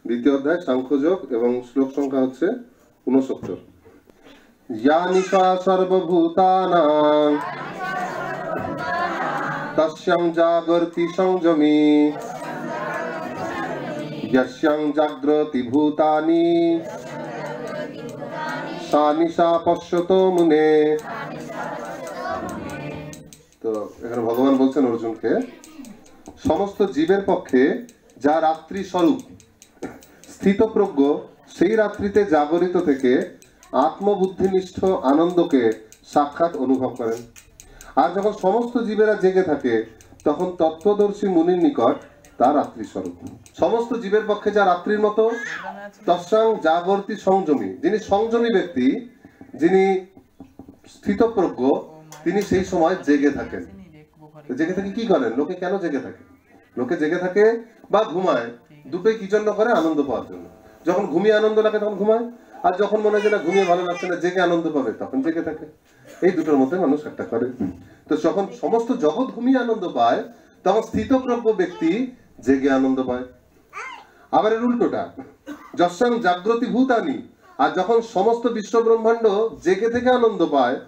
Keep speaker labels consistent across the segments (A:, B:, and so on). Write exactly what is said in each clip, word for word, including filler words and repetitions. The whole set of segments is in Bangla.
A: দ্বিতীয় অধ্যায় সাংখ্যযোগ এবং শ্লোক সংখ্যা হচ্ছে ঊনসত্তর। ইয়া নিশা সর্বভূতানাং তস্যাং জাগর্তি সংযমী यस्यां जाग्रति भूतानि सा निशा पश्यतो मुने। তো এখানে ভগবান বলছেন অর্জুনকে, সমস্ত জীবের পক্ষে যা রাত্রি স্বরূপ স্থিতপ্রজ্ঞ সেই রাত্রিতে জাগরিত থেকে আত্মবুদ্ধিনিষ্ঠ আনন্দকে সাক্ষাৎ অনুভব করেন। আর যখন সমস্ত জীবেরা জেগে থাকে তখন তত্ত্বদর্শী মুনির নিকট তা রাত্রি স্বরূপ। সমস্ত জীবের পক্ষে যা রাত্রির মতো, তৎসং জাগর্তি সংযমী, যিনি সংযমী ব্যক্তি, যিনি স্থিতপ্রজ্ঞ, তিনি সেই সময় জেগে থাকেন। জেগে থেকে কি করেন? লোকে কেন জেগে থাকে? লোকে জেগে থাকে বা ঘুমায় দুটোই কি জন্য করে? আনন্দ পাওয়ার জন্য। যখন ঘুমিয়ে আনন্দ লাগে তখন ঘুমায়, আর যখন মনে হয় না ঘুমিয়ে ভালো লাগছে না, জেগে আনন্দ পাবে, তখন জেগে থাকে। এই দুটোর মধ্যে মানুষ একটা করে। তো যখন সমস্ত জগৎ ঘুমিয়ে আনন্দ পায় তখন স্থিতপ্রজ্ঞ ব্যক্তি জেগে আনন্দ পায়। আবার এর উল্টোটা, যস্যাং জাগ্রতি ভূতানি, আর যখন সমস্ত বিশ্ব ব্রহ্মাণ্ড জেগে থেকে আনন্দ পায়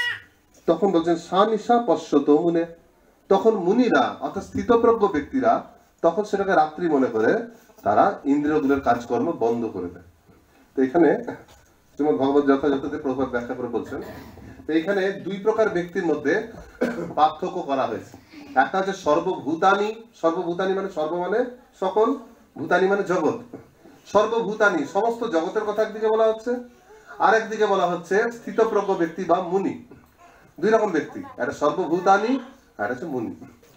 A: তখন বলছেন সা নিশা পশ্যত মুনে, তখন মুনিরা অর্থাৎ স্থিতপ্রজ্ঞ ব্যক্তিরা তখন সেটাকে রাত্রি মনে করে তারা ইন্দ্রিয়গুলোর কাজকর্ম বন্ধ করে দেয়। তো এখানে যেমন ভগবত যথাযথতে প্রভাব ব্যাখ্যা করে বলছেন, তো এখানে দুই প্রকার ব্যক্তির মধ্যে পার্থক্য করা হয়েছে। একটা হচ্ছে সর্বভূতানি, সর্বভূতানি মানে সর্ব মানে সকল, ভূতানি মানে জগৎ। সর্বভূতানি সমস্ত জগতের কথা একদিকে বলা হচ্ছে, আর একদিকে বলা হচ্ছে স্থিতপ্রজ্ঞ ব্যক্তি বা মুনি। দুই রকম ব্যক্তি, একটা সর্বভূতানি আর হচ্ছে মুনি।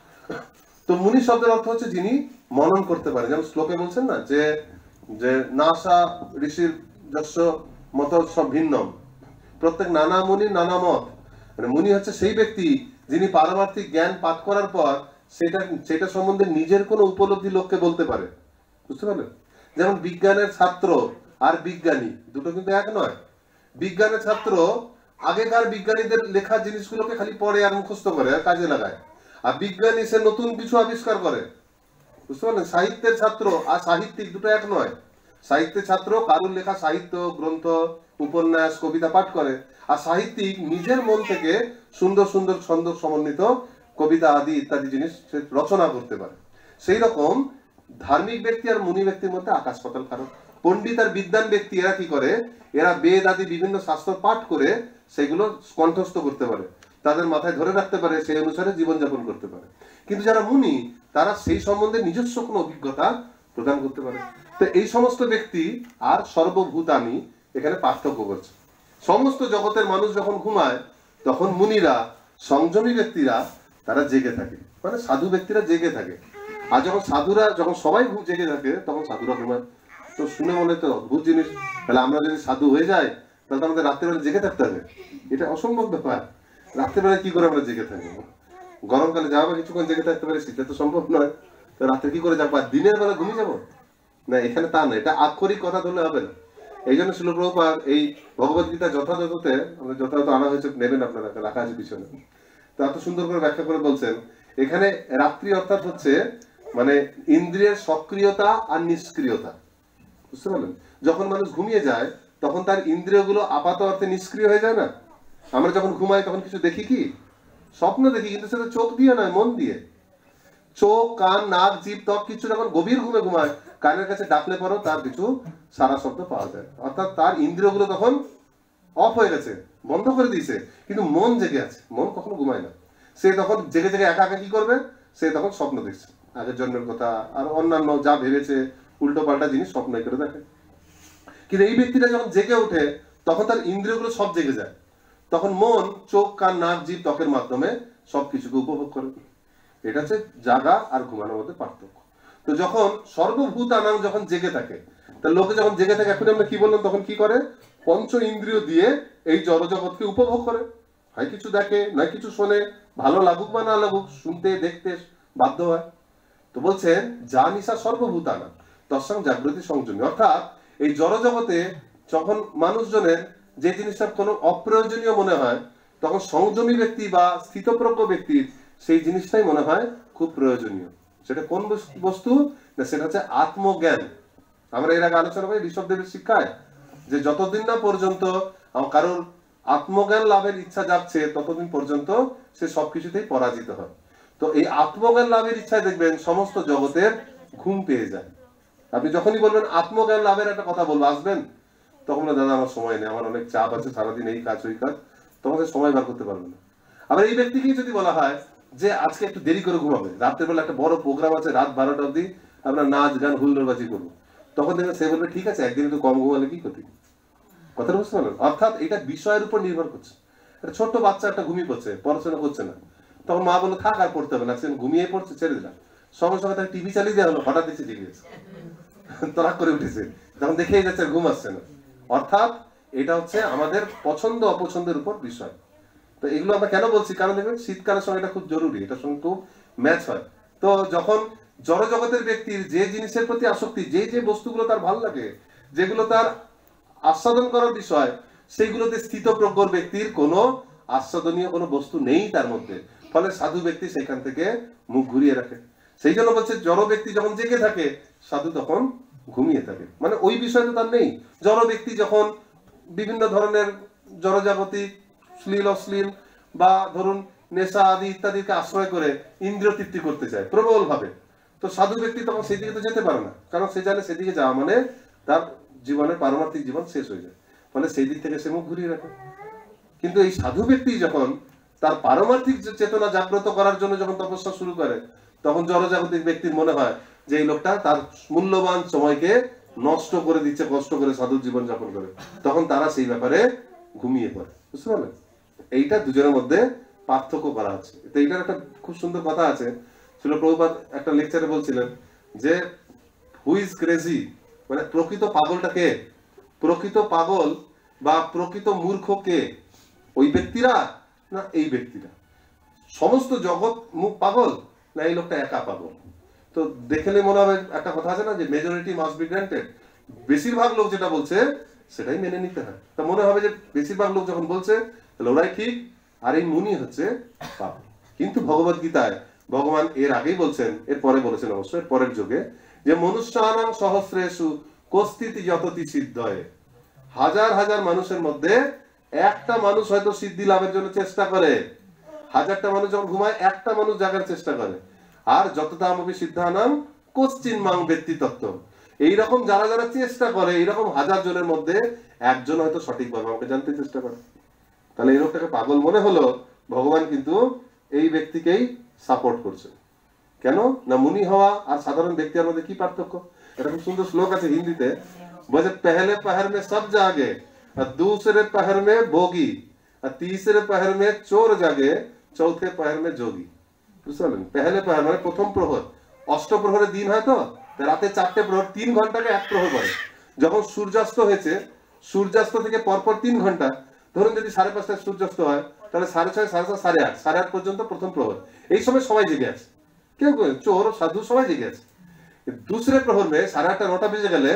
A: তো মুনি শব্দের অর্থ হচ্ছে যিনি মনন করতে পারে। যেমন শ্লোকে বলছেন না যে যে নাসা ঋষির যশ মত সব ভিন্ন, প্রত্যেক নানা মুনি নানা মত। মানে মুনি হচ্ছে সেই ব্যক্তি যিনি পারমার্থিক জ্ঞান পাঠ করার পর সেটা সেটা সম্বন্ধে নিজের কোনো উপলব্ধি লোককে বলতে পারে। বুঝতে পারলেন? যেমন বিজ্ঞানের ছাত্র আর বিজ্ঞানী দুটো কিন্তু এক নয়। বিজ্ঞানের ছাত্র আগেকার বিজ্ঞানীদের লেখা জিনিসগুলোকে খালি পড়ে আর মুখস্থ করে আর কাজে লাগায়, আর বিজ্ঞানী সে নতুন কিছু আবিষ্কার করে। বুঝতে পারলেন? সাহিত্যের ছাত্র আর সাহিত্যিক দুটো এক নয়। সাহিত্যের ছাত্র কারুর লেখা সাহিত্য গ্রন্থ উপন্যাস কবিতা পাঠ করে, আর সাহিত্যিক নিজের মন থেকে সুন্দর সুন্দর ছন্দ সমন্বিত কবিতা আদি ইত্যাদি জিনিস রচনা করতে পারে। সেই রকম ধার্মিক ব্যক্তি আর মুনি ব্যক্তির মধ্যে আকাশ পাতাল ফারাক। পণ্ডিত আর বিদ্বান ব্যক্তি এরা কি করে? এরা বেদ আদি বিভিন্ন শাস্ত্র পাঠ করে সেগুলো কণ্ঠস্থ করতে পারে, তাদের মাথায় ধরে রাখতে পারে, সেই অনুসারে জীবনযাপন করতে পারে। কিন্তু যারা মুনি তারা সেই সম্বন্ধে নিজস্ব কোনো অভিজ্ঞতা প্রদান করতে পারে। তো এই সমস্ত ব্যক্তি আর সর্বভূতানি এখানে পার্থক্য করছে। সমস্ত জগতের মানুষ যখন ঘুমায় তখন মুনিরা সংযমী ব্যক্তিরা তারা জেগে থাকে, মানে সাধু ব্যক্তিরা জেগে থাকে। আর যখন সাধুরা যখন সবাই ঘুম জেগে থাকে তখন সাধুরা ঘুমায়। তো শুনে মনে তো অদ্ভুত জিনিস, তাহলে আমরা যদি সাধু হয়ে যাই তাহলে আমাদের রাত্রিবেলা জেগে থাকতে হবে? এটা অসম্ভব ব্যাপার। রাত্রিবেলা কি করে আমরা জেগে থাকবো? গরমকালে যাবো কিছুক্ষণ জেগে থাকতে পারি, শীতে তো সম্ভব নয়। তো রাত্রে কি করে যাবো? আর দিনের বেলা ঘুমিয়ে যাবো না? এখানে তা না, এটা আক্ষরিক কথা ধরলে হবে না। এই জন্য শিল প্রভুপাদ এই ভগবত গীতা যথাযথতে আমাদের যথাযথ আনা হয়েছে, নেবেন আপনারা, রাখা আছে পিছনে। তো এত সুন্দর করে ব্যাখ্যা করে বলছেন এখানে রাত্রি অর্থাৎ হচ্ছে মানে ইন্দ্রিয়ের সক্রিয়তা আর নিষ্ক্রিয়তা। বুঝতে পারলেন? যখন মানুষ ঘুমিয়ে যায় তখন তার ইন্দ্রিয়গুলো আপাত অর্থে নিষ্ক্রিয় হয়ে যায় না? আমরা যখন ঘুমাই তখন কিছু দেখি কি? স্বপ্ন দেখি, কিন্তু সেটা চোখ দিয়ে নয়, মন দিয়ে। চোখ কান নাক জিভ ত্বক কিছু যখন গভীর ঘুমে ঘুমায়, কানের কাছে ডাকলে পরও তার কিছু সারা শব্দ পাওয়া যায়, অর্থাৎ তার ইন্দ্রিয়গুলো তখন অফ হয়ে গেছে, বন্ধ করে দিয়েছে, কিন্তু মন জেগে আছে। মন কখনো ঘুমায় না। সে তখন জেগে জেগে একা একা কি করবে? সে তখন স্বপ্ন দেখছে, আগের জন্মের কথা আর অন্যান্য যা ভেবেছে উল্টো পাল্টা জিনিস স্বপ্ন করে দেখে। কিন্তু এই ব্যক্তিটা যখন জেগে ওঠে তখন তার ইন্দ্রিয়গুলো সব জেগে যায়, তখন মন চোখ কান নাক জিভ ত্বকের মাধ্যমে সবকিছুকে উপভোগ করে। এটা হচ্ছে জাগা আর ঘুমানোর মধ্যে পার্থক্য। তো যখন সর্বভূতানাং যখন জেগে থাকে, তা লোকে যখন জেগে থাকে, এখন আমরা কি বললাম, তখন কি করে? পঞ্চ ইন্দ্রিয় দিয়ে এই জড়জগৎকে উপভোগ করে। হয় কিছু দেখে, নয় কিছু শোনে, ভালো লাগুক বা না লাগুক, শুনতে দেখতে বাধ্য হয়। তো বলছেন যা নিশা সর্বভূতানাং তৎসং জাগ্রতি সংযমী, অর্থাৎ এই জড়জগতে যখন মানুষজনের যে জিনিসটা কোনো অপ্রয়োজনীয় মনে হয় তখন সংযমী ব্যক্তি বা স্থিতপ্রজ্ঞ ব্যক্তির সেই জিনিসটাই মনে হয় খুব প্রয়োজনীয়। সেটা কোন বস্তু না? সেটা হচ্ছে আত্মজ্ঞান। আমরা এর আগে আলোচনা করি ঋষভদেবের শিক্ষায় যে যতদিন না পর্যন্ত কারোর আত্মজ্ঞান লাভের ইচ্ছা যাচ্ছে ততদিন পর্যন্ত সে সবকিছুতেই পরাজিত হয়। তো এই আত্মজ্ঞান লাভের ইচ্ছায় দেখবেন সমস্ত জগতের ঘুম পেয়ে যায়। আপনি যখনই বলবেন আত্মজ্ঞান লাভের একটা কথা বলবো, আসবেন, তখন দাদা আমার সময় নেই, আমার অনেক চাপ আছে, সারাদিন এই কাজ ওই কাজ, তোমাদের সময় বার করতে পারবে না। আবার এই ব্যক্তিকেই যদি বলা হয় যে আজকে একটু দেরি করে ঘুমাবে, রাতের বেলা একটা বড় প্রোগ্রাম আছে, রাত বারোটা অব্দি আমরা নাচ গান হুল্লোড়বাজি করবো, তখন দেখবেন সে বলবে ঠিক আছে একদিন একটু কম ঘুমালে কি ক্ষতি। কথাটা বুঝতে পারলেন? অর্থাৎ এটা বিষয়ের উপর নির্ভর করছে। একটা ছোট্ট বাচ্চা একটা ঘুমিয়ে পড়ছে, পড়াশোনা করছে না, তখন মা বললো থাক আর পড়তে হবে না, ঘুমিয়ে পড়ছে, ছেড়ে দিলাম। সঙ্গে সঙ্গে তাকে টিভি চালিয়ে দেওয়া হলো, হঠাৎ দেখছে জেগে গেছে, তরাক করে উঠেছে, তখন দেখেই যাচ্ছে ঘুম আসছে না। অর্থাৎ এটা হচ্ছে আমাদের পছন্দ অপছন্দের উপর বিষয়। তো এগুলো আমরা কেন বলছি, কারণ দেখবেন শীতকালের সময় এটা খুব জরুরি, এটার সঙ্গে খুব ম্যাচ হয়। তো যখন জড় জগতের ব্যক্তির যে জিনিসের প্রতি আসক্তি, যে যে বস্তুগুলো তার ভালো লাগে, যেগুলো তার আস্বাদন করার বিষয়, সেইগুলোতে স্থিতপ্রজ্ঞ ব্যক্তির কোনো আস্বাদনীয় কোনো বস্তু নেই তার মধ্যে, ফলে সাধু ব্যক্তি সেখান থেকে মুখ ঘুরিয়ে রাখে। সেই জন্য বলছে জড় ব্যক্তি যখন জেগে থাকে, সাধু তখন ঘুমিয়ে থাকে, মানে ওই বিষয়টা তার নেই। জড় ব্যক্তি যখন বিভিন্ন ধরনের জড়জাগতিক শ্লীল অশ্লীল বা ধরুন নেশা আদি ইত্যাদিকে আশ্রয় করে ইন্দ্রিয় তৃপ্তি করতে চায় প্রবল ভাবে, তো সাধু ব্যক্তি তখন সেদিকে তো যেতে পারে না, কারণ সে জানে সেদিকে যাওয়া মানে তার জীবনের পারমার্থিক জীবন শেষ হয়ে যায়, ফলে সেই দিক থেকে সে মুখ ঘুরিয়ে রাখে। কিন্তু এই সাধু ব্যক্তি যখন তার পারমার্থিক চেতনা জাগ্রত করার জন্য যখন তপস্যা শুরু করে, তখন জড়জাগতিক ব্যক্তির মনে হয় যে এই লোকটা তার মূল্যবান সময়কে নষ্ট করে দিচ্ছে, কষ্ট করে সাধু জীবন যাপন করে, তখন তারা সেই ব্যাপারে ঘুমিয়ে পড়ে। বুঝতে পারলেন? এইটা দুজনের মধ্যে পার্থক্য করা আছে। তো এইটার একটা খুব সুন্দর কথা আছে, ছিল প্রভুপাদ একটা লেকচারে বলছিলেন যে হু ইজ ক্রেজি, মানে প্রকৃত পাগলটা কে, প্রকৃত পাগল বা প্রকৃত মূর্খ কে, ওই ব্যক্তিরা না এই ব্যক্তিরা, সমস্ত জগৎ মুখ পাগল না এই লোকটা একা পাগল। তো দেখলে মনে হবে একটা কথা আছে না যে মেজরিটি মাস্ট বি গ্রান্টেড, বেশিরভাগ লোক যেটা বলছে সেটাই মেনে নিতে হয়। তা মনে হবে যে বেশিরভাগ লোক যখন বলছে তাহলে ওরাই ঠিক, আর এই মুনি হচ্ছে পাগল। কিন্তু ভগবত গীতায় ভগবান এর আগেই বলছেন, এর পরে বলেছেন অবশ্য এর পরের যুগে, যে মনুষ্যানাং সহস্রেষু কস্তিতি যততি সিদ্ধয়ে, হাজার হাজার মানুষের মধ্যে একটা মানুষ হয়তো সিদ্ধি লাভের জন্য চেষ্টা করে, হাজারটা মানুষ যখন ঘুমায় একটা মানুষ জাগার চেষ্টা করে, আর যততামপি সিদ্ধানাং কশ্চিন মাং ব্যক্তি তত্ত্ব, এইরকম যারা যারা চেষ্টা করে, এইরকম হাজার জনের মধ্যে একজন হয়তো সঠিকভাবে আমাকে জানতে চেষ্টা করে। তাহলে এই লোকটাকে পাগল মনে হলো, ভগবান কিন্তু এই ব্যক্তিকেই সাপোর্ট করছে। কেন না, মুনি হওয়া আর সাধারণ ব্যক্তির মধ্যে কি পার্থক্য? এটা খুব সুন্দর শ্লোক আছে হিন্দিতে, বলছে पहले पहर में सब जागे और दूसरे पहर में भोगी और तीसरे पहर में चोर जागे चौथे पहर में जोगी। বুঝলেন? पहले पहर মানে প্রথম প্রহর, অষ্ট প্রহরের দিন হয় তো, রাতে চারটে প্রহর, তিন ঘন্টাকে এক প্রহর করে। যখন সূর্যাস্ত হয়েছে, সূর্যাস্ত থেকে পরপর তিন ঘন্টা, ধরুন যদি সাড়ে পাঁচটায় সূর্যাস্ত হয়, তাহলে সাড়ে ছয় সাড়ে সাত সাড়ে আট সাড়ে আট পর্যন্ত প্রথম প্রহর, এই সময় সবাই জেগে আছে, কেউ চোর সাধু সবাই জেগে আছে। दूसरे প্রহর মে সাড়ে আটটা নটা বেজে গেলে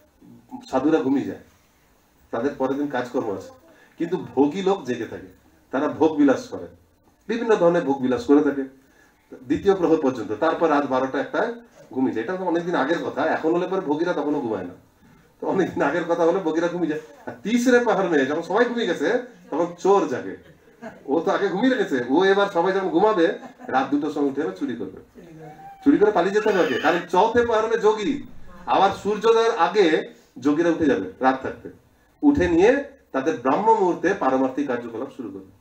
A: সাধুরা ঘুমিয়ে যায়, তাদের পরের দিন কাজকর্ম আছে। কিন্তু ভোগী লোক জেগে থাকে, তারা ভোগ বিলাস করে, বিভিন্ন ধরনের ভোগ বিলাস করে থাকে দ্বিতীয় প্রহর পর্যন্ত, তারপর রাত বারোটা একটা ঘুমিয়ে যায়। এটা তো অনেকদিন আগের কথা, এখন হলে পরে ভোগীরা তখনও ঘুমায় না, তো অনেকদিন আগের কথা হলে ভোগীরা ঘুমিয়ে যায়। আর তিসরে প্রহর মে যখন সবাই ঘুমিয়ে গেছে, তখন চোর জাগে, ও তো আগে ঘুমিয়ে রেখেছে, ও এবার সবাই যখন ঘুমাবে রাত দুটোর সময় উঠে চুরি করবে, চুরি করে পালিয়ে যেতে হবে। কারণ চৌথে প্রহর মে যোগী, আবার সূর্যোদয়ের আগে যোগীরা উঠে যাবে রাত থাকতে, উঠে নিয়ে তাদের ব্রাহ্ম মুহূর্তে পারমার্থিক কার্যকলাপ শুরু করবে।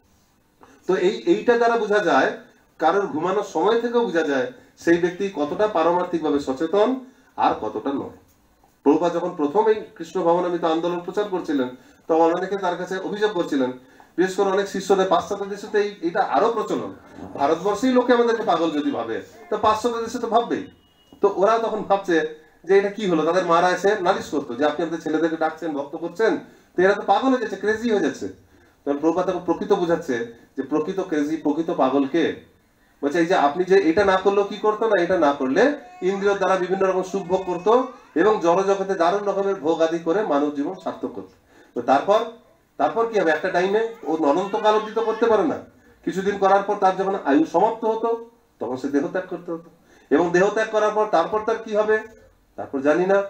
A: তো এই এইটা দ্বারা বোঝা যায়, কারোর ঘুমানোর সময় থেকেও বোঝা যায় সেই ব্যক্তি কতটা পারমার্থিক ভাবে সচেতন আর কতটা নয়। প্রভুপাদ যখন প্রথম এই কৃষ্ণ ভবনামিত আন্দোলন প্রচার করছিলেন, তখন অনেকে তার কাছে অভিযোগ করছিলেন, বিশেষ করে অনেক শিষ্যদের, পাশ্চাত্য দেশে তো এইটা আরো প্রচলন, ভারতবর্ষেই লোকে আমাদেরকে পাগল যদি ভাবে, তো পাশ্চাত্য দেশে তো ভাববেই। তো ওরা তখন ভাবছে যে এটা কি হলো, তাদের মারা এসে নালিশ করতো যে আপনি আপনাদের ছেলেদেরকে ডাকছেন, ভক্ত করছেন, তো এরা তো পাগল হয়ে যাচ্ছে, ক্রেজি হয়ে যাচ্ছে। তখন প্রভুপাদ তাকে প্রকৃত বুঝাচ্ছে যে প্রকৃত ক্রেজি, প্রকৃত পাগল কে? বলছে এই যে আপনি যে এটা না করলেও কি করতো না, এটা না করলে ইন্দ্রিয় দ্বারা বিভিন্ন রকম সুখ ভোগ করতো এবং জড় জগতে দারুণ রকমের ভোগ আদি করে মানব জীবন সার্থক করতো। তো তারপর তারপর কি হবে, একটা টাইমে ও অনন্তকাল অবধি তো করতে পারে না, কিছুদিন করার পর তার যখন আয়ু সমাপ্ত হতো তখন সে দেহ ত্যাগ করতে হতো, এবং দেহ ত্যাগ করার পর তারপর তার কি হবে তারপর জানি না।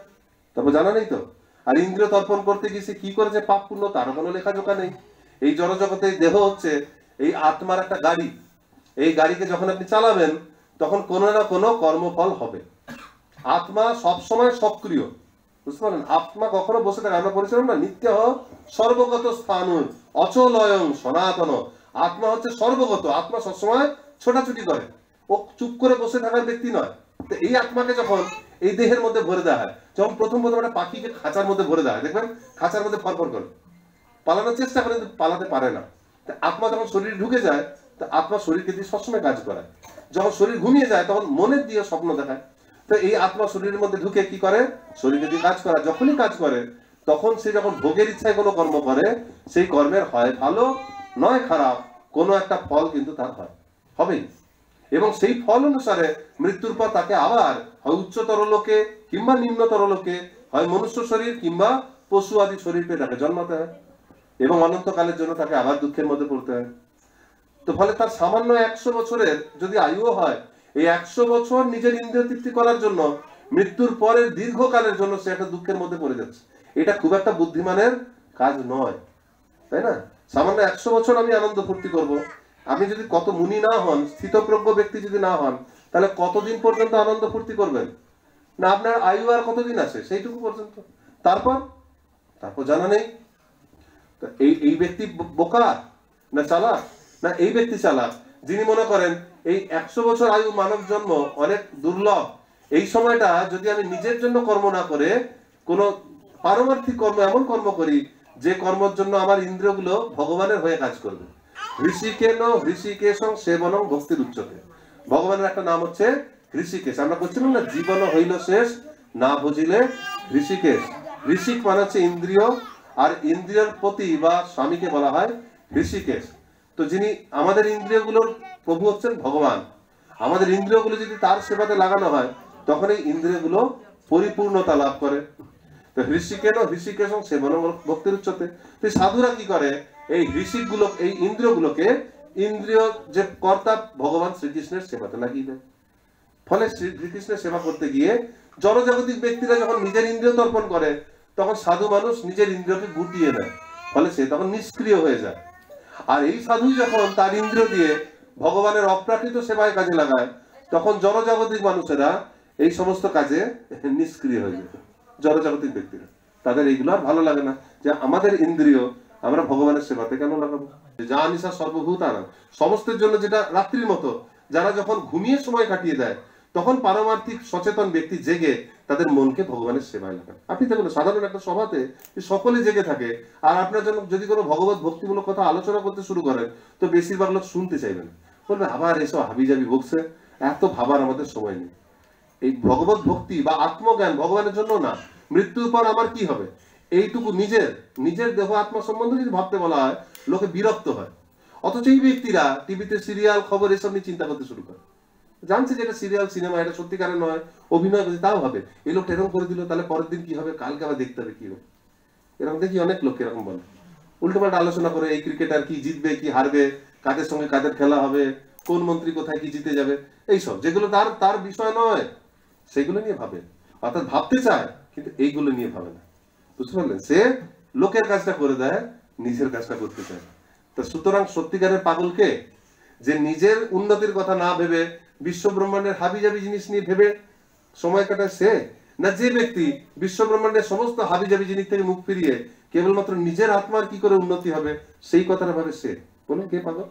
A: তারপর জানা নেই তো। আর ইন্দ্রিয় তর্পণ করতে গিয়ে সে কি করেছে পাপ পুণ্য তারও কোনো লেখাজোখা নেই। এই জড়জগতে দেহ হচ্ছে এই আত্মার একটা গাড়ি। এই গাড়িকে যখন আপনি চালাবেন তখন কোনো না কোনো কর্মফল হবে। আত্মা সবসময় সক্রিয়, বুঝতে পারলেন? আত্মা কখনো বসে থাকে, আমরা পরিচালনা না নিত্য সর্বগত স্থান অচলয়ং সনাতন। আত্মা হচ্ছে সর্বগত, আত্মা সবসময় ছোটাছুটি করে, ও চুপ করে বসে থাকার ব্যক্তি নয়। তো এই আত্মাকে যখন এই দেহের মধ্যে ভরে দেওয়া হয়, যখন প্রথম প্রথম একটা পাখিকে খাঁচার মধ্যে ভরে দেওয়া হয়, দেখবেন খাঁচার মধ্যে ফরফর করে পালানোর চেষ্টা করে, কিন্তু পালাতে পারে না। আত্মা যখন শরীরে ঢুকে যায়, তা আত্মা শরীরকে দিয়ে সবসময় কাজ করায়। যখন শরীর ঘুমিয়ে যায় তখন মনের দিয়ে স্বপ্ন দেখায়। তো এই আত্মা শরীরের মধ্যে ঢুকে কি করে, শরীরকে দিয়ে কাজ করা। যখনই কাজ করে তখন সে যখন ভোগের ইচ্ছায় কোনো কর্ম করে, সেই কর্মের হয় ভালো নয় খারাপ, কোনো একটা ফল কিন্তু তার হয় হবেই। এবং সেই ফল অনুসারে মৃত্যুর পর তাকে আবার হয় উচ্চতর লোকে কিংবা নিম্নতর লোকে, হয় মনুষ্য শরীর কিংবা পশু আদি শরীর পেয়ে তাকে জন্মাতে হয়, এবং অনন্তকালের জন্য তাকে আবার দুঃখের মধ্যে পড়তে হয়। তো ফলে তার সামান্য একশো বছরের যদি আয়ুও হয়, এই একশো বছর নিজের ইন্দ্রিয় তৃপ্তি করার জন্য মৃত্যুর পরের দীর্ঘকালের জন্য সে একটা দুঃখের মধ্যে পড়ে যাচ্ছে। এটা খুব একটা বুদ্ধিমানের কাজ নয়, তাই না? সামান্য একশো বছর আমি আনন্দ ফুর্তি করব, আপনি যদি কত মুনি না হন, স্থিতপ্রজ্ঞ ব্যক্তি যদি না হন, তাহলে কতদিন পর্যন্ত আনন্দ ফুর্তি করবেন? না আপনার আয়ু আর কতদিন আছে সেইটুকু পর্যন্ত, তারপর তারপর জানা নেই। এই এই ব্যক্তি বোকা না চালাক? না এই ব্যক্তি চালাক যিনি মনে করেন এই একশো বছর আয়ু মানব জন্ম অনেক দুর্লভ, এই সময়টা যদি আমি নিজের জন্য কর্ম না করে কোনো পারমার্থিক কর্ম, এমন কর্ম করি যে কর্মের জন্য আমার ইন্দ্রিয়গুলো ভগবানের হয়ে কাজ করবে। ঋষিকেন ঋষিকেশং সেবনং ভক্তির উচ্চতে। ভগবানের একটা নাম হচ্ছে ঋষিকেশ। আমরা করছিলাম না, জীবন হইল শেষ না বুঝিলে ঋষিকেশ। ঋষিক মানে হচ্ছে ইন্দ্রিয়, আর ইন্দ্রিয়ের প্রতি বা স্বামীকে বলা হয় ঋষিকেশ। তো যিনি আমাদের ইন্দ্রিয়গুলোর প্রভু হচ্ছেন ভগবান। আমাদের ইন্দ্রিয়গুলো যদি তার সেবাতে লাগানো হয় তখন এই ইন্দ্রিয়গুলো পরিপূর্ণতা লাভ করে। তো ঋষিকেন ঋষিকেশ সেবন ভক্তির উচ্চতে। তো সাধুরা কি করে, এই ঋষিক গুলো এই ইন্দ্রিয়গুলোকে ইন্দ্রিয় যে কর্তা ভগবান শ্রীকৃষ্ণের সেবাতে লাগিয়ে দেয়। ফলে শ্রীকৃষ্ণের সেবা করতে গিয়ে জড়জাগতিক ব্যক্তিরা যখন নিজের ইন্দ্রিয় তর্পণ করে, তখন সাধু মানুষ নিজের ইন্দ্রিয়কে গুটিয়ে নেয়, ফলে সে তখন নিষ্ক্রিয় হয়ে যায়। আর এই সাধু যখন তার ইন্দ্রিয় দিয়ে ভগবানের অপ্রাকৃত সেবায় কাজে লাগায়, তখন জড়জাগতিক মানুষেরা এই সমস্ত কাজে নিষ্ক্রিয় হয়ে যায়। জড়জাগতিক ব্যক্তিরা, তাদের এইগুলো আর ভালো লাগে না যে আমাদের ইন্দ্রিয় আমরা ভগবানের সেবাতে কেন লাগাবো। যা নিশা সর্বভূত আনা, সমস্তের জন্য যেটা রাত্রির মতো, যারা যখন ঘুমিয়ে সময় কাটিয়ে দেয় তখন পারমার্থিক সচেতন ব্যক্তি জেগে তাদের মনকে ভগবানের সেবায় লাগান। আপনি দেখুন সাধারণ একটা সভাতে সকলে জেগে থাকে, আর আপনার জন্য যদি কোনো ভগবত ভক্তিমূলক কথা আলোচনা করতে শুরু করেন তো বেশিরভাগ লোক শুনতে চাইবেন, বলবে আবার এসব হাবিজাবি বকছে, এত ভাবার আমাদের সময় নেই। এই ভগবত ভক্তি বা আত্মজ্ঞান ভগবানের জন্য না, মৃত্যুর পর আমার কি হবে এইটুকু নিজের নিজের দেহ আত্মা সম্বন্ধে যদি ভাবতে বলা হয়, লোকে বিরক্ত হয়। অথচ এই ব্যক্তিরা টিভিতে সিরিয়াল খবর এসব নিয়ে চিন্তা করতে শুরু করে, জানছে যে এটা সিরিয়াল সিনেমা, এটা সত্যিকারের নয়, অভিনয় করছে, তাও হবে এই লোকটা এরকম করে দিল, তাহলে পরের দিন কি হবে, কালকে আবার দেখতে হবে কি হবে। এরকম দেখি অনেক লোক এরকম বলে, উল্টো পাল্টা আলোচনা করে এই ক্রিকেটার কি জিতবে কি হারবে, কাদের সঙ্গে কাদের খেলা হবে, কোন মন্ত্রী কোথায় কি জিতে যাবে, এইসব যেগুলো তার তার বিষয় নয় সেগুলো নিয়ে ভাবে। অর্থাৎ ভাবতে চায় কিন্তু এইগুলো নিয়ে ভাবে না, বুঝতে পারলেন? সে লোকের কাজটা করে দেয়, নিজের কাজটা করতে চায়। তো সুতরাং সত্যিকারের পাগলকে, যে নিজের উন্নতির কথা না ভেবে বিশ্ব ব্রহ্মাণ্ডের হাবিজাবি জিনিস নিয়ে ভেবে সময় কাটায় সে, না যে ব্যক্তি বিশ্ব ব্রহ্মাণ্ডের সমস্ত হাবিজাবি জিনিস থেকে মুখ ফিরিয়ে কেবলমাত্র নিজের আত্মার কি করে উন্নতি হবে সেই কথাটা ভাবে সে? বলুন কে পাগল?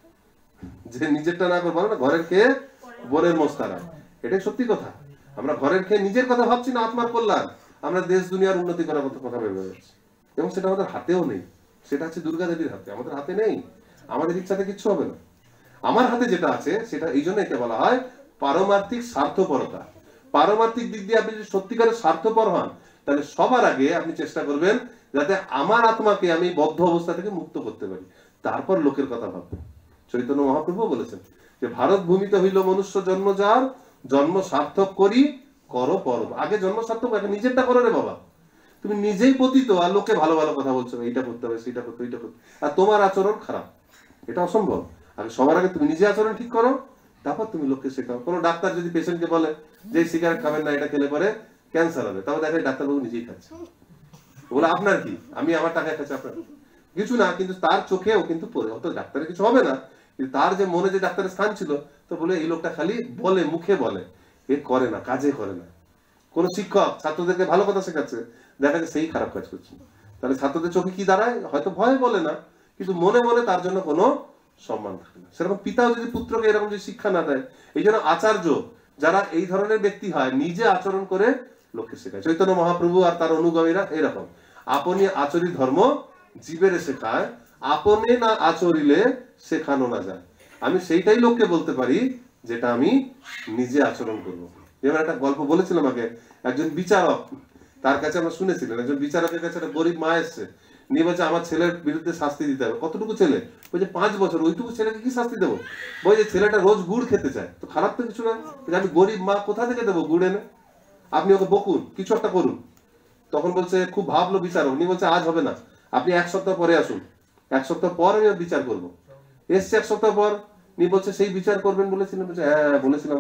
A: যে নিজেরটা না করে বলে না ঘরের খেয়ে বোনের মোস্তারা, এটাই সত্যি কথা। আমরা ঘরের খেয়ে নিজের কথা ভাবছি না, আত্মার কল্যাণ, আমরা দেশ দুনিয়ার উন্নতি করার মতো কথা ভেবে যাচ্ছি, এবং সেটা আমাদের হাতেও নেই। সেটা হচ্ছে দুর্গা দেবীর হাতে, আমাদের হাতে নেই। আমাদের ইচ্ছাতে কিচ্ছু হবে না। আমার হাতে যেটা আছে সেটা এই জন্য একে বলা হয় পারমার্থিক স্বার্থপরতা। পারমার্থিক দিক দিয়ে আপনি যদি সত্যিকারের স্বার্থপর হন, তাহলে সবার আগে আপনি চেষ্টা করবেন যাতে আমার আত্মাকে আমি বদ্ধ অবস্থা থেকে মুক্ত করতে পারি, তারপর লোকের কথা ভাববেন। চৈতন্য মহাপ্রভু বলেছেন যে ভারত ভূমিতে হইল মনুষ্য জন্ম যার, জন্ম সার্থক করি করো পরব। আগে জন্ম সার্থক, আগে নিজেরটা করো রে বাবা। তুমি নিজেই পতিত আর লোকে ভালো ভালো কথা বলছো, এইটা করতে হবে সেইটা করতে এইটা করতে, আর তোমার আচরণ খারাপ, এটা অসম্ভব। আগে সবার আগে তুমি নিজে আচরণ ঠিক করো, তারপর তুমি লোককে শেখাও। কোনো ডাক্তার যদি পেশেন্টকে বলে যে সিগারেট খাবেন না, এটা খেলে পরে ক্যান্সার হবে, তাও দেখে ডাক্তারবাবু নিজেই খাচ্ছে। বলে আপনার কি, আমি আমার টাকায় খাচ্ছি, আপনার কিছু না, কিন্তু তার চোখেও কিন্তু পড়ে, অত ডাক্তারের কিছু হবে না, কিন্তু তার যে মনে যে ডাক্তারের স্থান ছিল, তো বলে এই লোকটা খালি বলে, মুখে বলে, এ করে না, কাজে করে না। কোন শিক্ষক ছাত্রদেরকে ভালো কথা শেখাচ্ছে, দেখা যায় সেই খারাপ কাজ করছে। তাহলে ছাত্রদের চোখে কি দাঁড়ায়? হয়তো ভয় বলে না, কিন্তু মনে মনে তার জন্য কোনো সম্মান থাকে না। সেরকম পিতাও যদি পুত্রকে এরকম যে শিক্ষা না দেয়, এই জন্য আচার্য যারা এই ধরনের ব্যক্তি হয়, নিজে আচরণ করে লোককে শেখায়। চৈতন্য মহাপ্রভু আর তার অনুগামীরা এরকম, আপনি আচরি ধর্ম জীবের শেখায়, আপনি না আচরিলে শেখানো না যায়। আমি সেইটাই লোককে বলতে পারি যেটা আমি নিজে আচরণ করবো। যেমন একটা গল্প বলেছিলাম আগে, একজন বিচারক, তার কাছে আমরা শুনেছিলেন, একজন বিচারকের কাছে একটা গরিব মা এসছে, নিয়ে বলছে আমার ছেলের বিরুদ্ধে শাস্তি দিতে হবে। কতটুকু ছেলে? বলছে পাঁচ বছর। ওইটুকু ছেলেকে কি শাস্তি দেবো? বলছে ছেলেটা রোজ গুড় খেতে চায়, তো খারাপ তো কিছু না, আমি গরিব মা কোথা থেকে দেবো গুড় এনে, আপনি ওকে বকুন, কিছু একটা করুন। তখন বলছে, খুব ভাবলো বিচারক, উনি বলছে আজ হবে না, আপনি এক সপ্তাহ পরে আসুন, এক সপ্তাহ পর আমি বিচার করবো। এসছে এক সপ্তাহ পর, উনি বলছে সেই বিচার করবেন বলেছিলেন? বলছে হ্যাঁ বলেছিলাম,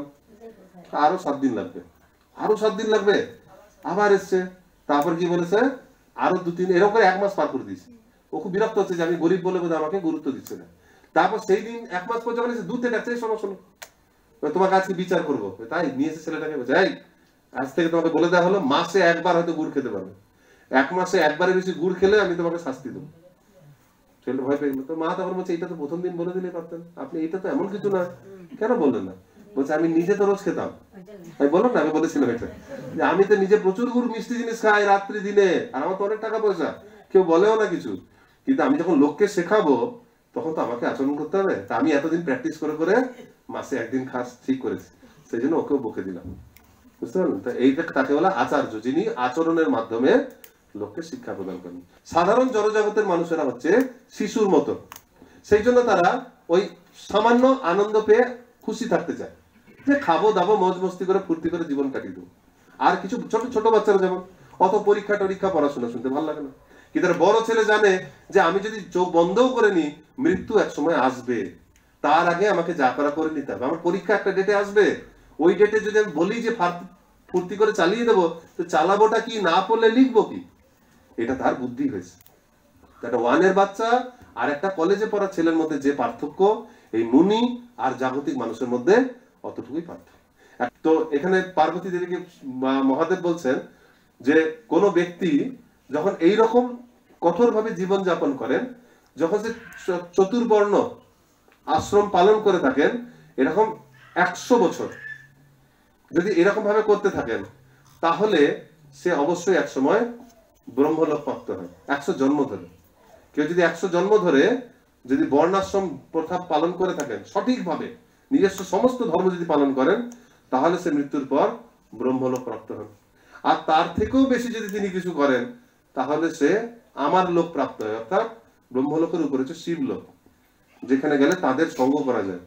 A: আরো সাত দিন লাগবে। আরো সাত দিন লাগবে? আবার এসছে, তারপর কি বলেছে, আরো দু তিন, এরকম করে এক মাস পার করে দিয়েছে। ও খুব বিরক্ত হচ্ছে যে আমি গরিব বলে বোধহয় আমাকে গুরুত্ব দিচ্ছে না। তারপর সেই দিন এক মাস পর যখন এসে দূর থেকে ডাকছে, শোনো শোনো তোমাকে আজকে বিচার করবো, তাই নিয়ে এসে ছেলেটাকে বলছে, এই আজ থেকে তোমাকে বলে দেওয়া হলো মাসে একবার হয়তো গুড় খেতে পারবে, এক মাসে একবারের বেশি গুড় খেলে আমি তোমাকে শাস্তি দেবো। ছেলেটা ভয় পেয়ে গেল। তো মা তখন বলছে, এটা তো প্রথম দিন বলে দিলে পারতেন, আপনি এটা তো এমন কিছু না, কেন বললেন না? বলছে আমি নিজে তো রোজ খেতাম। আমি বললাম না, আমি বলেছিলাম এটা, যে আমি তো নিজে প্রচুর গুড় মিষ্টি জিনিস খাই রাত্রি দিনে, আর আমার তো অনেক টাকা পয়সা, কেউ বলেও না কিছু, কিন্তু আমি যখন লোককে শেখাবো তখন তো আমাকে আচরণ করতে হবে। তা আমি এতদিন প্র্যাকটিস করে করে মাসে একদিন খাস ঠিক করেছি, সেই জন্য ওকেও বকে দিলাম। বুঝতে পারলেন? তো এইটা তাকে বলা আচার্য, যিনি আচরণের মাধ্যমে লোককে শিক্ষা প্রদান করেন। সাধারণ জড়জগতের মানুষেরা হচ্ছে শিশুর মতো, সেই জন্য তারা ওই সামান্য আনন্দ পেয়ে খুশি থাকতে চায়, যে খাবো দাবো মজ মস্তি করে ফুর্তি করে জীবন কাটিয়ে দেবো। আর কিছু ছোট ছোট বাচ্চারা যেমন অত পরীক্ষা টরীক্ষা পড়াশোনা শুনতে ভালো লাগে না, কিন্তু বড় ছেলে জানে যে আমি যদি চোখ বন্ধও করে নি, মৃত্যু এক সময় আসবে, তার আগে আমাকে যা করা করে নিতে হবে। আমার পরীক্ষা একটা ডেটে আসবে, ওই ডেটে যদি আমি বলি যে ফুর্তি করে চালিয়ে দেবো, তো চালাবোটা কি, না পড়লে লিখবো কি, এটা তার বুদ্ধি হয়েছে। একটা ওয়ানের বাচ্চা আর একটা কলেজে পড়া ছেলের মধ্যে যে পার্থক্য, এই মুনি আর জাগতিক মানুষের মধ্যে অতটুকুই পার্থক্য। তো এখানে পার্বতী দেবীকে মহাদেব বলছেন যে কোন ব্যক্তি যখন এই রকম কঠোর ভাবে জীবন যাপন করেন, যখন সে চতুর্বর্ণ আশ্রম পালন করে থাকেন, এরকম একশো বছর যদি এরকম ভাবে করতে থাকেন, তাহলে সে অবশ্যই এক সময় ব্রহ্মলোক প্রাপ্ত হয়। একশো জন্ম ধরে, কেউ যদি একশো জন্ম ধরে যদি বর্ণাশ্রম প্রথা পালন করে থাকেন সঠিকভাবে, নিজস্ব সমস্ত ধর্ম যদি পালন করেন, তাহলে সে মৃত্যুর পর ব্রহ্মলোক প্রাপ্ত হন। আর তার থেকেও বেশি যদি তিনি কিছু করেন, তাহলে সে আমার লোক প্রাপ্ত হয়, অর্থাৎ ব্রহ্মলোকের উপরে হচ্ছে শিবলোক, যেখানে গেলে তাদের সঙ্গ করা যায়।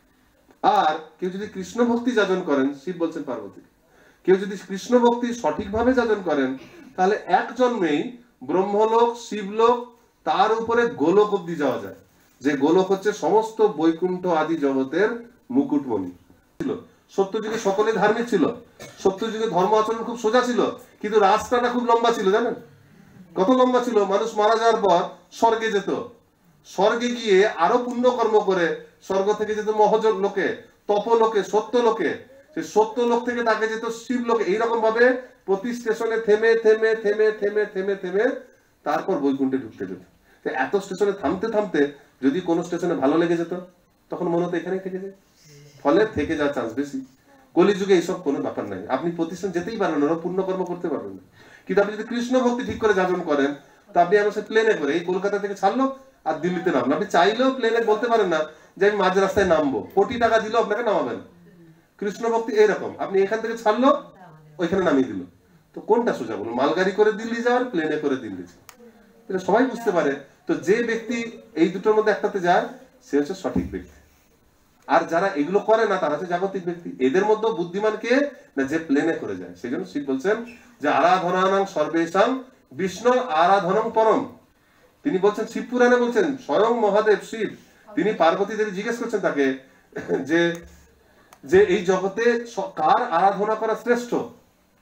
A: আর কেউ যদি কৃষ্ণ ভক্তি যাজন করেন, শিব বলছেন পার্বতী, কেউ যদি কৃষ্ণ ভক্তি সঠিকভাবে যাজন করেন, তাহলে এক জন্মেই ব্রহ্মলোক, শিবলোক, তার উপরে গোলক অব্দি যাওয়া যায়, যে গোলক হচ্ছে সমস্ত বৈকুণ্ঠ আদি জগতের মুকুটমণি ছিল। সত্যযুগে সকলে ধার্মিক ছিল, সত্যযুগে ধর্ম আচরণ খুব সোজা ছিল, কিন্তু রাস্তাটা খুব লম্বা ছিল। জানেন কত লম্বা ছিল? মানুষ মারা যাওয়ার পর স্বর্গে যেত, স্বর্গে গিয়ে আরো পুণ্য কর্ম করে স্বর্গ থেকে যেত মহজ লোকে, তপলোকে, সত্য লোকে, সেই সত্য লোক থেকে তাকে যেত শিবলোকে। এইরকম ভাবে প্রতি স্টেশনে থেমে থেমে থেমে থেমে থেমে থেমে তারপর বৈকুণ্ঠে ঢুকতে যেত। এত স্টেশনে থামতে থামতে যদি কোনো স্টেশনে ভালো লেগে যেত, তখন মনে হতো এখানেই থেকে যায়, ফলে থেকে যাওয়ার চান্স বেশি। কলিযুগে এইসব কোনো ব্যাপার নাই, আপনি প্রতিষ্ঠান যেতেই পারবেন না, পুণ্য কর্ম করতে পারবেন না। কিন্তু আপনি যদি কৃষ্ণ ভক্তি ঠিক করে যাপন করেন, তো আপনি আমার সাথে প্লেনে করে এই কলকাতা থেকে ছাড়লো আর দিল্লিতে নামলো, আপনি চাইলেও প্লেনে বলতে পারেন না যে আমি মাঝ রাস্তায় নামবো, কোটি টাকা দিলেও আপনাকে নামাবেন। কৃষ্ণ ভক্তি এইরকম, আপনি এখান থেকে ছাড়লো ওইখানে নামিয়ে দিল, তো কোনটা সোজা বলুন? মালগাড়ি করে দিল্লি যাওয়ার, প্লেনে করে দিল্লি যাওয়ার, এটা সবাই বুঝতে পারে। তো যে ব্যক্তি এই দুটোর মধ্যে একটাতে যায়, সে হচ্ছে সঠিক ব্যক্তি। আর যারা এগুলো করে না, তারা হচ্ছে জাগতিক ব্যক্তি। এদের মধ্যে বুদ্ধিমান কে না, যে প্লেনে করে যায়। সেই জন্য শিব বলছেন যে আরাধনানাং সর্বেশাং বিষ্ণু আরাধনং পরম। তিনি বলছেন, শিব পুরাণে বলছেন, স্বয়ং মহাদেব শিব তিনি পার্বতী দেবী জিজ্ঞেস করছেন তাকে যে যে এই জগতে কার আরাধনা করা শ্রেষ্ঠ,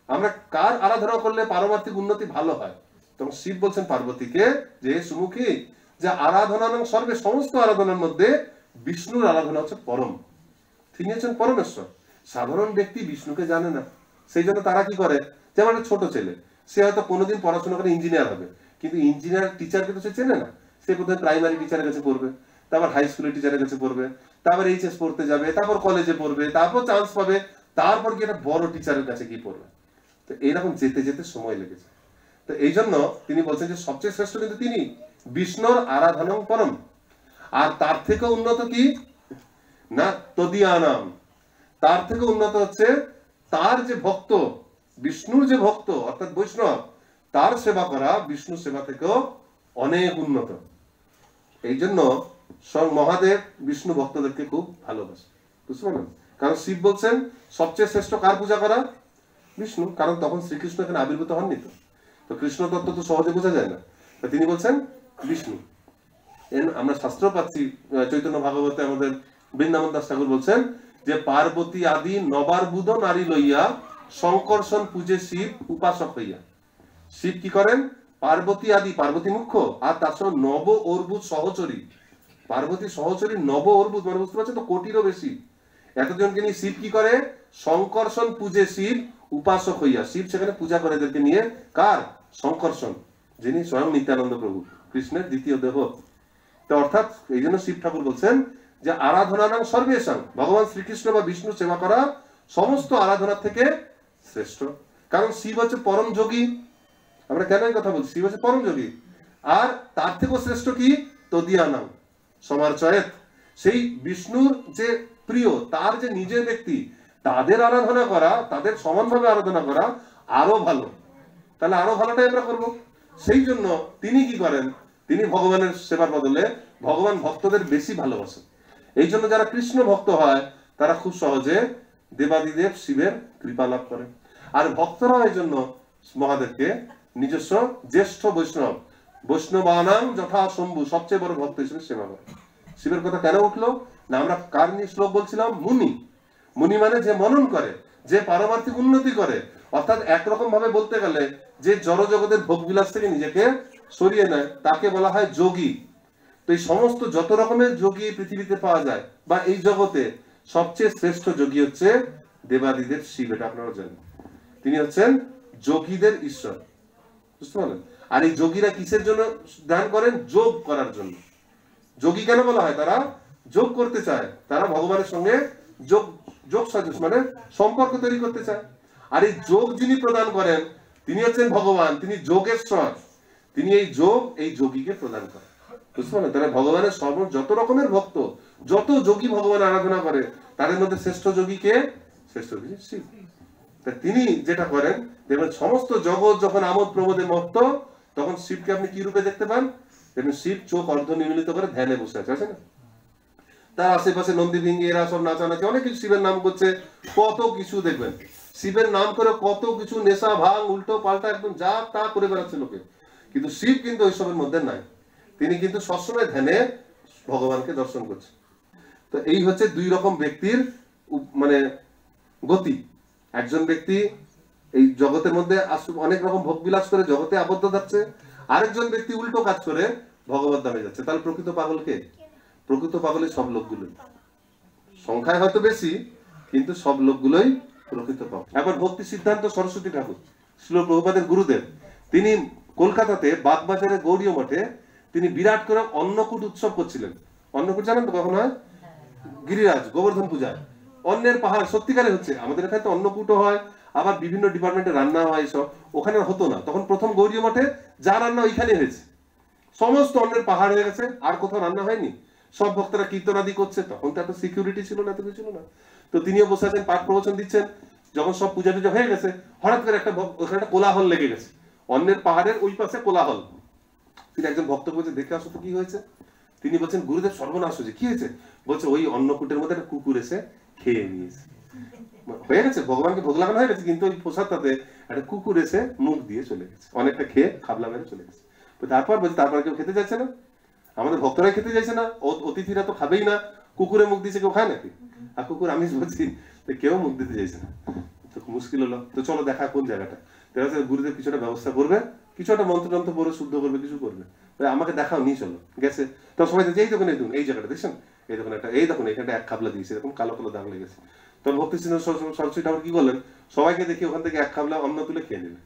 A: আমরা কার আরাধনা করলে পারমার্থিক উন্নতি ভালো হয়? তখন শিব বলছেন পার্বতীকে যে সুমুখী, যে আরাধনা সর্বে, সমস্ত আরাধনার মধ্যে বিষ্ণুর আরাধনা হচ্ছে পরম। তিনি হচ্ছেন পরমেশ্বর। সাধারণ ব্যক্তি বিষ্ণুকে জানে না, সেই জন্য তারা কি করে, যেমন একটা ছোট ছেলে, সে হয়তো কোনোদিন পড়াশোনা করে ইঞ্জিনিয়ার হবে, কিন্তু ইঞ্জিনিয়ার টিচারকে তো সে চেনে না। সে প্রথমে প্রাইমারি টিচারের কাছে পড়বে, তারপর হাই স্কুলের টিচারের কাছে পড়বে, তারপর এইচএস পড়তে যাবে, তারপর কলেজে পড়বে, তারপর চান্স পাবে, তারপর কি একটা বড় টিচারের কাছে কি পড়বে। তো এইরকম যেতে যেতে সময় লেগেছে। তো এই জন্য তিনি বলছেন যে সবচেয়ে শ্রেষ্ঠ কিন্তু তিনি, বিষ্ণুর আরাধনং পরম। আর তার থেকে উন্নত কি না, তদিয়ানাম, তার থেকে উন্নত হচ্ছে তার যে ভক্ত, বিষ্ণুর যে ভক্ত অর্থাৎ বৈষ্ণব, তার সেবা করা বিষ্ণু সেবা থেকেও অনেক উন্নত। এই জন্য স্বয়ং মহাদেব বিষ্ণু ভক্তদেরকে খুব ভালোবাসে, বুঝতে পারলেন? কারণ শিব বলছেন সবচেয়ে শ্রেষ্ঠ কার পূজা করা, বিষ্ণু। কারণ তখন শ্রীকৃষ্ণ এখানে আবির্ভূত হননি, তো তো কৃষ্ণ তত্ত্ব তো সহজে বোঝা যায় না, তো তিনি বলছেন বিষ্ণু। আমরা শাস্ত্র পাচ্ছি, চৈতন্য ভাগবতে আমাদের বৃন্দাবন দাস ঠাকুর বলছেন যে পার্বতী আদি নবারবুধ নারী লইয়া শঙ্কর্ষণ পূজে শিব উপাসক হইয়া। শিব কি করেন, পার্বতী আদি, পার্বতী মুখ্য, আর তার সঙ্গে নব অর্বুদ সহচরী, পার্বতী সহচরী নব অর্বুদ, মানে বুঝতে পারছেন তো, কোটিরও বেশি এতজনকে নিয়ে শিব কি করে, শঙ্কর্ষণ পূজে শিব উপাসক হইয়া। শিব সেখানে পূজা করে এদেরকে নিয়ে, কার, শঙ্কর্ষণ, যিনি স্বয়ং নিত্যানন্দ প্রভু, কৃষ্ণের দ্বিতীয় দেহ। তো অর্থাৎ এই জন্য শিব ঠাকুর বলছেন যে আরাধনা নাম সর্বেশাং, ভগবান শ্রীকৃষ্ণ বা বিষ্ণু সেবা করা সমস্ত আরাধনার থেকে শ্রেষ্ঠ। কারণ শিব হচ্ছে পরম যোগী। আমরা কেন এই কথা বলছি, শিব হচ্ছে পরম যোগী। আর তার থেকেও শ্রেষ্ঠ কি, তদিয়ানাম সমার্চয়েত, সেই বিষ্ণুর যে প্রিয়, তার যে নিজের ব্যক্তি, তাদের আরাধনা করা, তাদের সমানভাবে আরাধনা করা আরো ভালো। তাহলে আরো ভালোটাই আমরা করবো। সেই জন্য তিনি কি করেন, তিনি ভগবানের সেবার বদলে ভগবান ভক্তদের বেশি ভালোবাসেন। এই জন্য যারা কৃষ্ণ ভক্ত হয় তারা খুব সহজে দেবাদিদেব শিবের কৃপা লাভ করে। আর ভক্তরা এই জন্য মহাদেবকে নিজস্ব জ্যেষ্ঠ বৈষ্ণব, বৈষ্ণবানাং যথা শম্ভু, সবচেয়ে বড় ভক্ত হিসেবে সেবা করে। শিবের কথা কেন উঠলো না, আমরা কার নিয়ে শ্লোক বলছিলাম, মুনি। মুনি মানে যে মনন করে, যে পারমার্থিক উন্নতি করে, অর্থাৎ একরকম ভাবে বলতে গেলে যে জড় জগতের ভোগ বিলাস থেকে নিজেকে সরিয়ে নেয়, তাকে বলা হয় যোগী। তো এই সমস্ত যত রকমের যোগী পৃথিবীতে পাওয়া যায় বা এই জগতে, সবচেয়ে শ্রেষ্ঠ যোগী হচ্ছে দেবাদিদেব শিব। এটা আপনারা জানেন, তিনি হচ্ছেন যোগীদের ঈশ্বর, বুঝতে পারলেন? আর এই যোগীরা কিসের জন্য ধ্যান করেন, যোগ করার জন্য। যোগী কেন বলা হয়, তারা যোগ করতে চায়, তারা ভগবানের সঙ্গে যোগ যোগ সাজস মানে সম্পর্ক তৈরি করতে চায়। আর এই যোগ যিনি প্রদান করেন তিনি হচ্ছেন ভগবান, তিনি যোগেশ্বর, তিনি এই যোগ এই যোগীকে প্রদান করেন, বুঝতে পারলেন? তাহলে ভগবানের সর্ব যত রকমের ভক্ত, যত যোগী ভগবান আরাধনা করে, তাদের মধ্যে শ্রেষ্ঠ যোগী কে, শ্রেষ্ঠ যোগী শিব। তিনি যেটা করেন দেখবেন, সমস্ত জগৎ যখন আমোদ প্রমোদে মত্ত, তখন শিবকে আপনি কি রূপে দেখতে পান, দেখবেন শিব চোখ অর্ধ নিমিলিত করে ধ্যানে বসে আছে, আছে না? তার আশেপাশে নন্দী ভিঙ্গি এরা সব নাচানাচি, অনেক কিছু শিবের নাম করছে, কত কিছু দেখবেন শিবের নাম করে, কত কিছু নেশা ভাঙ উল্টো পাল্টা একদম যা তা করে বেড়াচ্ছে লোকে। কিন্তু শিব কিন্তু ওইসবের মধ্যে নাই, তিনি কিন্তু সবসময় ধ্যানে ভগবানকে দর্শন করছে। তো এই হচ্ছে দুই রকম ব্যক্তির মানে গতি। একজন ব্যক্তি এই জগতের মধ্যে অনেক রকম ভোগ বিলাস করে জগতে আবদ্ধ থাকছে, আরেকজন ব্যক্তি উল্টো কাজ করে ভগবত ধামে যাচ্ছে। তাহলে প্রকৃত পাগল কে? প্রকৃত পাগলের সব লোকগুলোই, সংখ্যায় হয়তো বেশি কিন্তু সব লোকগুলোই প্রকৃত পাগল। একবার ভক্তি সিদ্ধান্ত সরস্বতী ঠাকুর, শ্রীল প্রভুপাদের গুরুদেব, তিনি কলকাতাতে বাগবাজারের গৌড়ীয় মঠে তিনি বিরাট করে অন্নকূট উৎসব করছিলেন। অন্নকূট জানেন তো কখন হয়? গিরিরাজ গোবর্ধন পূজায় অন্নের পাহাড় সত্যিকারে হচ্ছে। আমাদের এখানে তো অন্নকূটও হয়, আবার বিভিন্ন ডিপার্টমেন্টে রান্না হয়, সব ওখানে হতো না। তখন প্রথম গৌড়ীয় মঠে যা রান্না ওইখানে হয়েছে, সমস্ত অন্নের পাহাড় হয়ে গেছে, আর কোথাও রান্না হয়নি। সব ভক্তরা কীর্তনাদি করছে, তখন তো এত সিকিউরিটি ছিল না, এত কিছু ছিল না। তো তিনিও বসে আছেন, পাঠ প্রবচন দিচ্ছেন। যখন সব পূজা টুজা হয়ে গেছে, হঠাৎ করে একটা ওখানে একটা কোলাহল লেগে গেছে, অন্যের পাহাড়ের ওই পাশে কোলাহল। তিনি একজন ভক্ত বলছে, দেখে আসো তো কি হয়েছে। তিনি বলছেন, গুরুদেব সর্বনাশ হয়েছে। কি হয়েছে? বলছে, ওই অন্নকূটের মধ্যে একটা কুকুর এসে খেয়ে নিয়েছে। হয়ে গেছে, ভগবানকে ভোগ লাগানো হয়ে গেছে, কিন্তু ওই প্রসাদটাতে একটা কুকুর এসে মুখ দিয়ে চলে গেছে, অনেকটা খেয়ে খাবলা মেরে চলে গেছে। তারপর বলছে, তারপরে কেউ খেতে যাচ্ছে না, আমাদের ভক্তরাই খেতে চাইছে না, অতিথিরা তো খাবেই না, কুকুরে মুখ দিয়েছে, কেউ খায় নাকি? আর কুকুর আমি বলছি কেউ মুখ দিতে চাইছে না। তো খুব মুশকিল হলো, তো চলো দেখা কোন জায়গাটা। দেখা যাচ্ছে গুরুদেব কিছু একটা ব্যবস্থা করবে, কিছু একটা মন্ত্র টন্ত্র পরে শুদ্ধ করবে, কিছু করবে, আমাকে দেখাও, নিয়ে চলো। গেছে, তো সবাই এই দোকানে দেখুন এই জায়গাটা দেখছেন, এই দোকানে একটা, এই দেখুন এখানটা এক খাবলা দিয়েছে, এরকম কালো কালো দাগ লেগেছে। তখন ভক্তি সিংহ সরস্বতী ঠাকুর কি করলেন, সবাইকে দেখি ওখান থেকে এক খাবলা অন্ন তুলে খেয়ে নিলেন,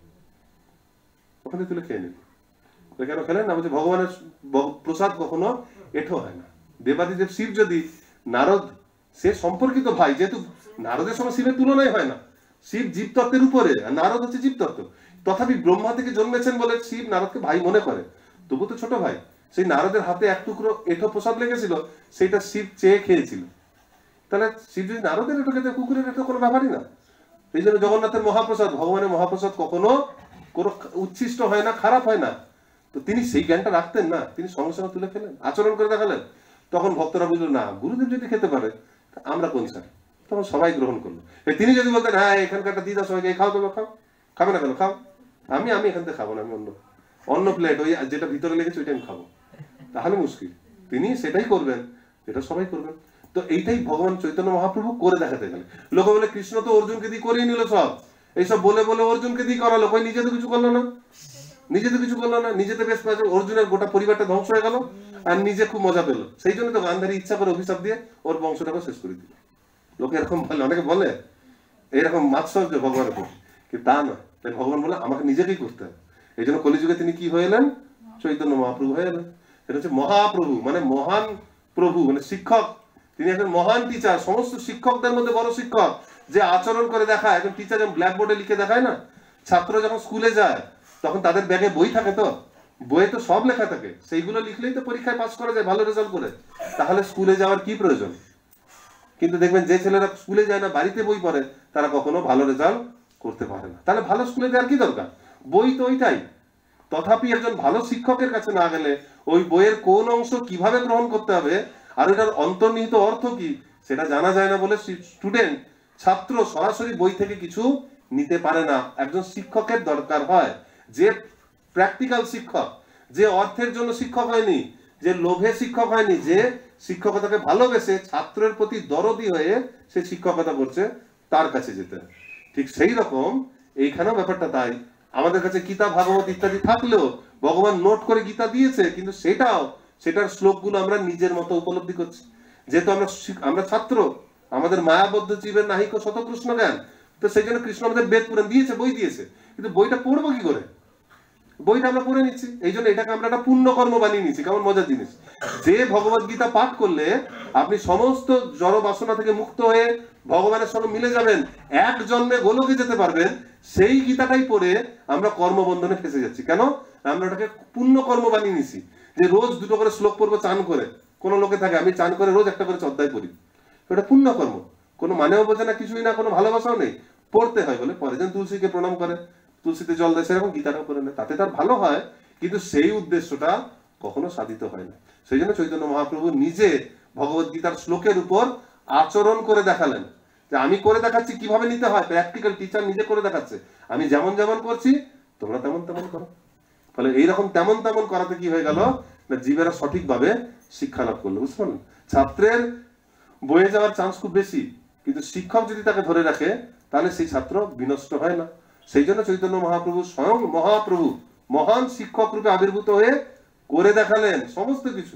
A: ওখানে তুলে খেয়ে নিলেন। কেন খেলেন না? বলছে ভগবানের প্রসাদ কখনো এঠো হয় না। দেবাদিদেব শিব যদি নারদ, সে সম্পর্কিত ভাই, যেহেতু নারদের সঙ্গে শিবের তুলনাই হয় না, শিব জীব তত্ত্বের উপরে আর নারদ হচ্ছে জীব তত্ত্ব, তথাপি ব্রহ্মা থেকে জন্মেছেন বলে শিব নারদকে ভাই মনে করে, তবু তো ছোট ভাই। সেই নারদের হাতে এক টুকরো এঠো প্রসাদ লেগেছিল, সেটা শিব চেয়ে খেয়েছিল। তাহলে শিব যদি নারদের এঠো খেতে, কুকুরের এঠো কোনো ব্যাপারই না। এই জন্য জগন্নাথের মহাপ্রসাদ, ভগবানের মহাপ্রসাদ কখনো কোনো উচ্ছিষ্ট হয় না, খারাপ হয় না। তো তিনি সেই জ্ঞানটা রাখতেন না, তিনি সঙ্গে সঙ্গে তুলে ফেলেন, আচরণ করে দেখালেন। তখন ভক্তরা বুঝলো না, গুরুদেব যদি খেতে পারে আমরা কোন স্যার, তখন সবাই গ্রহণ করলো। তিনি যদি বলতেন হ্যাঁ এখানকারটা দিয়ে দাও সবাইকে, খাও তো খাও, খাবে না কেন খাও, আমি আমি এখান থেকে খাবো না, আমি অন্য অন্য প্লেট ওই যেটা ভিতরে লেগেছে ওইটা আমি খাবো, তাহলে মুশকিল। তিনি সেটাই করবেন, এটা সবাই করবেন। তো এইটাই ভগবান চৈতন্য মহাপ্রভু করে দেখাতে গেলেন। লোক বলে কৃষ্ণ তো অর্জুনকে দিয়ে করিয়ে নিল সব, এইসব বলে বলে অর্জুনকে দিয়ে করালো, কই নিজে তো কিছু করলো না, নিজে তো কিছু করলো না, নিজেতে বেশ পাচ্ছে, অর্জুনের গোটা পরিবারটা ধ্বংস হয়ে গেল, আর নিজে খুব মজা পেলো। সেই জন্য তো গান্ধারী ইচ্ছা করে অভিশাপ দিয়ে ওর বংশটাকে শেষ করে দিল। লোকে এরকম বলে, অনেকে বলে এরকম মাৎসর্য ভগবানের প্রতি, কিন্তু তা নয়। তাই ভগবান বলে আমাকে নিজেকেই করতে হবে। এই জন্য কলিযুগে তিনি কি হয়ে এলেন, চৈতন্য মহাপ্রভু হয়ে এলেন। এটা হচ্ছে মহাপ্রভু, মানে মহান প্রভু, মানে শিক্ষক। তিনি একজন মহান টিচার, সমস্ত শিক্ষকদের মধ্যে বড় শিক্ষক, যে আচরণ করে দেখায়। এখন টিচার যেমন ব্ল্যাকবোর্ডে লিখে দেখায় না, ছাত্র যখন স্কুলে যায় তখন তাদের ব্যাগে বই থাকে, তো বইয়ে তো সব লেখা থাকে, সেইগুলো লিখলেই তো পরীক্ষায় পাস করা যায় ভালো রেজাল্ট করে। তাহলে স্কুলে যাওয়ার কি প্রয়োজন? কিন্তু দেখবেন যে ছেলেরা স্কুলে যায় না, বাড়িতে বই পড়ে, তারা কখনো ভালো রেজাল্ট করতে পারে না। তাহলে ভালো স্কুলে যাওয়ার কি দরকার? বই তো ওইটাই। তথাপি একজন ভালো শিক্ষকের কাছে না গেলে ওই বইয়ের কোন অংশ কিভাবে গ্রহণ করতে হবে আর এটার অন্তর্নিহিত অর্থ কি সেটা জানা যায় না বলে স্টুডেন্ট, ছাত্র সরাসরি বই থেকে কিছু নিতে পারে না। একজন শিক্ষকের দরকার হয়, যে প্র্যাকটিক্যাল শিক্ষক, যে অর্থের জন্য শিক্ষক হয়নি, যে লোভে শিক্ষক হয়নি, যে শিক্ষকতাকে ভালোবেসে ছাত্রের প্রতি দরদি হয়ে সে শিক্ষকতা করছে, তার কাছে যেতে। ঠিক সেই রকম এইখানেও ব্যাপারটা তাই। আমাদের কাছে গীতা, ভাগবত ইত্যাদি থাকলেও ভগবান নোট করে গীতা দিয়েছে, কিন্তু সেটাও সেটার শ্লোকগুলো আমরা নিজের মতো উপলব্ধি করছি। যেহেতু আমরা আমরা ছাত্র, আমাদের মায়াবদ্ধ জীবের নাহিক শত কৃষ্ণ জ্ঞান, তো সেই জন্য কৃষ্ণ আমাদের বেদ পুরাণ দিয়েছে, বই দিয়েছে, কিন্তু বইটা পড়বো কি করে? বইটা আমরা পড়ে নিচ্ছি। এই জন্য এটাকে আমরা একটা পুণ্য কর্ম বানিয়ে নিচ্ছি। কেমন মজার জিনিস, যে ভগবত গীতা পাঠ করলে আপনি সমস্ত জড় বাসনা থেকে মুক্ত হয়ে ভগবানের সঙ্গে মিলে যাবেন, এক জন্মে গোলকে যেতে পারবেন, সেই গীতাটাই পড়ে আমরা কর্মবন্ধনে ফেসে যাচ্ছি। কেন? আমরা ওটাকে পুণ্য কর্ম বানিয়ে নিছি, যে রোজ দুটো করে শ্লোক পড়বো চান করে। কোন লোকে থাকে আমি চান করে রোজ একটা করে অধ্যায় পড়ি, ওটা পুণ্য কর্ম, কোনো মানেও বোঝে না, কিছুই না, কোনো ভালোবাসাও নেই, পড়তে হয় বলে পরে। যেন তুলসীকে প্রণাম করে, তুলসীতে জল দেয়, সেরকম গীতাটাও করে নেয়, তাতে তার ভালো হয়, কিন্তু সেই উদ্দেশ্যটা কখনো সাধিত হয় না। সেই জন্য চৈতন্য মহাপ্রভু নিজে ভগবত গীতার শ্লোকের উপর আচরণ করে দেখালেন, যে আমি করে দেখাচ্ছি কিভাবে নিতে হয়। প্র্যাকটিক্যাল টিচার নিজে করে দেখাচ্ছে, আমি যেমন যেমন করছি তোমরা তেমন তেমন করো। ফলে এইরকম তেমন তেমন করাতে কি হয়ে গেল না, জীবেরা সঠিকভাবে শিক্ষা লাভ করলো। বুঝতে পারলেন? ছাত্রের বয়ে যাওয়ার চান্স খুব বেশি, কিন্তু শিক্ষক যদি তাকে ধরে রাখে তাহলে সেই ছাত্র বিনষ্ট হয় না। সেই জন্য চৈতন্য মহাপ্রভু স্বয়ং মহাপ্রভু মহান শিক্ষক রূপে আবির্ভূত হয়ে করে দেখালেন সমস্ত কিছু,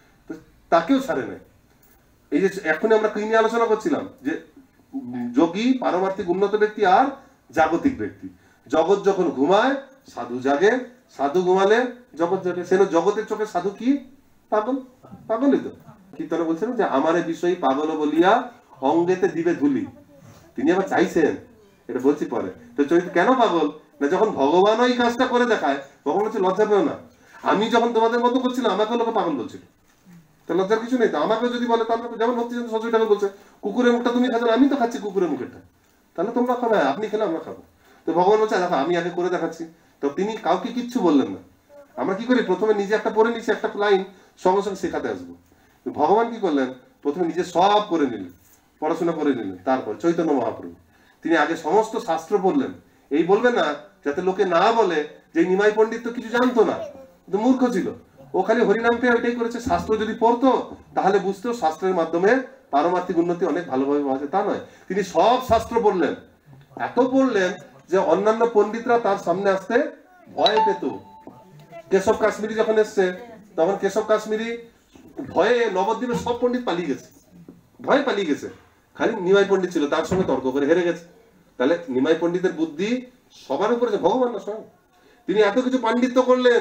A: তাকেও ছাড়ে নাই। এই যে এখনই আমরা কি নিয়ে আলোচনা করছিলাম, যে যোগী, পারমার্থিক উন্নত ব্যক্তি আর জাগতিক ব্যক্তি। জগৎ যখন ঘুমায় সাধু জাগে, সাধু ঘুমালে জগৎ জাগে। সেন জগতের চোখে সাধু কি? পাগল, পাগলই তো। কীর্তনে বলছেন যে আমারে বিষয়ী পাগল বলিয়া অঙ্গেতে দিবে ধুলি। তিনি আবার চাইছেন, এটা বলছি পরে। তো চরিত্র কেন পাগল না, যখন ভগবান ওই কাজটা করে দেখায় তখন হচ্ছে লজ্জা পেও না। আমি যখন তোমাদের মতো করছিলাম আমাকে লোকে পাগল বলছিল, তো লজ্জার কিছু নেই। তো আমাকে যদি বলে, তাহলে যেমন ভক্তিচন্দ্র সরস্বতী ঠাকুর বলছে কুকুরের মুখটা তুমি খাচ্ছ, আমি তো খাচ্ছি কুকুরের মুখেরটা, তাহলে তোমরা খাবে, আপনি খেলে আমরা খাবো। তো ভগবান বলছে দেখো আমি আগে করে দেখাচ্ছি। তো তিনি কাউকে কিচ্ছু বললেন না। আমরা কি করি, প্রথমে নিজে একটা পড়ে নিচ্ছি, একটা লাইন সঙ্গে সঙ্গে শেখাতে আসবো। ভগবান কি করলেন, প্রথমে নিজে সব করে নিলেন, পড়াশোনা করে নিলেন। তারপর চৈতন্য মহাপ্রভু তিনি আগে সমস্ত শাস্ত্র পড়লেন। এই বলবে না যাতে লোকে না বলে যে নিমাই পণ্ডিত তো কিছু জানতো না, কিন্তু মূর্খ ছিল, ও খালি হরিনাম পেয়ে ওইটাই করেছে। শাস্ত্র যদি পড়তো তাহলে বুঝতো শাস্ত্রের মাধ্যমে পারমার্থিক উন্নতি অনেক ভালোভাবে হওয়া যায়, তা নয়। তিনি সব শাস্ত্র পড়লেন, এত পড়লেন যে অন্যান্য পণ্ডিতরা তার সামনে আসতে ভয় পেত। কেশব কাশ্মীরি যখন এসছে তখন কেশব কাশ্মীরি ভয়ে নবদ্বীপের সব পণ্ডিত পালিয়ে গেছে, ভয়ে পালিয়ে গেছে, খালি নিমাই পণ্ডিত ছিল, তার সঙ্গে তর্ক করে হেরে গেছে। তাহলে নিমাই পণ্ডিতের বুদ্ধি সবার উপরে যে ভগবান না স্বয়ং, তিনি এত কিছু পাণ্ডিত্য করলেন।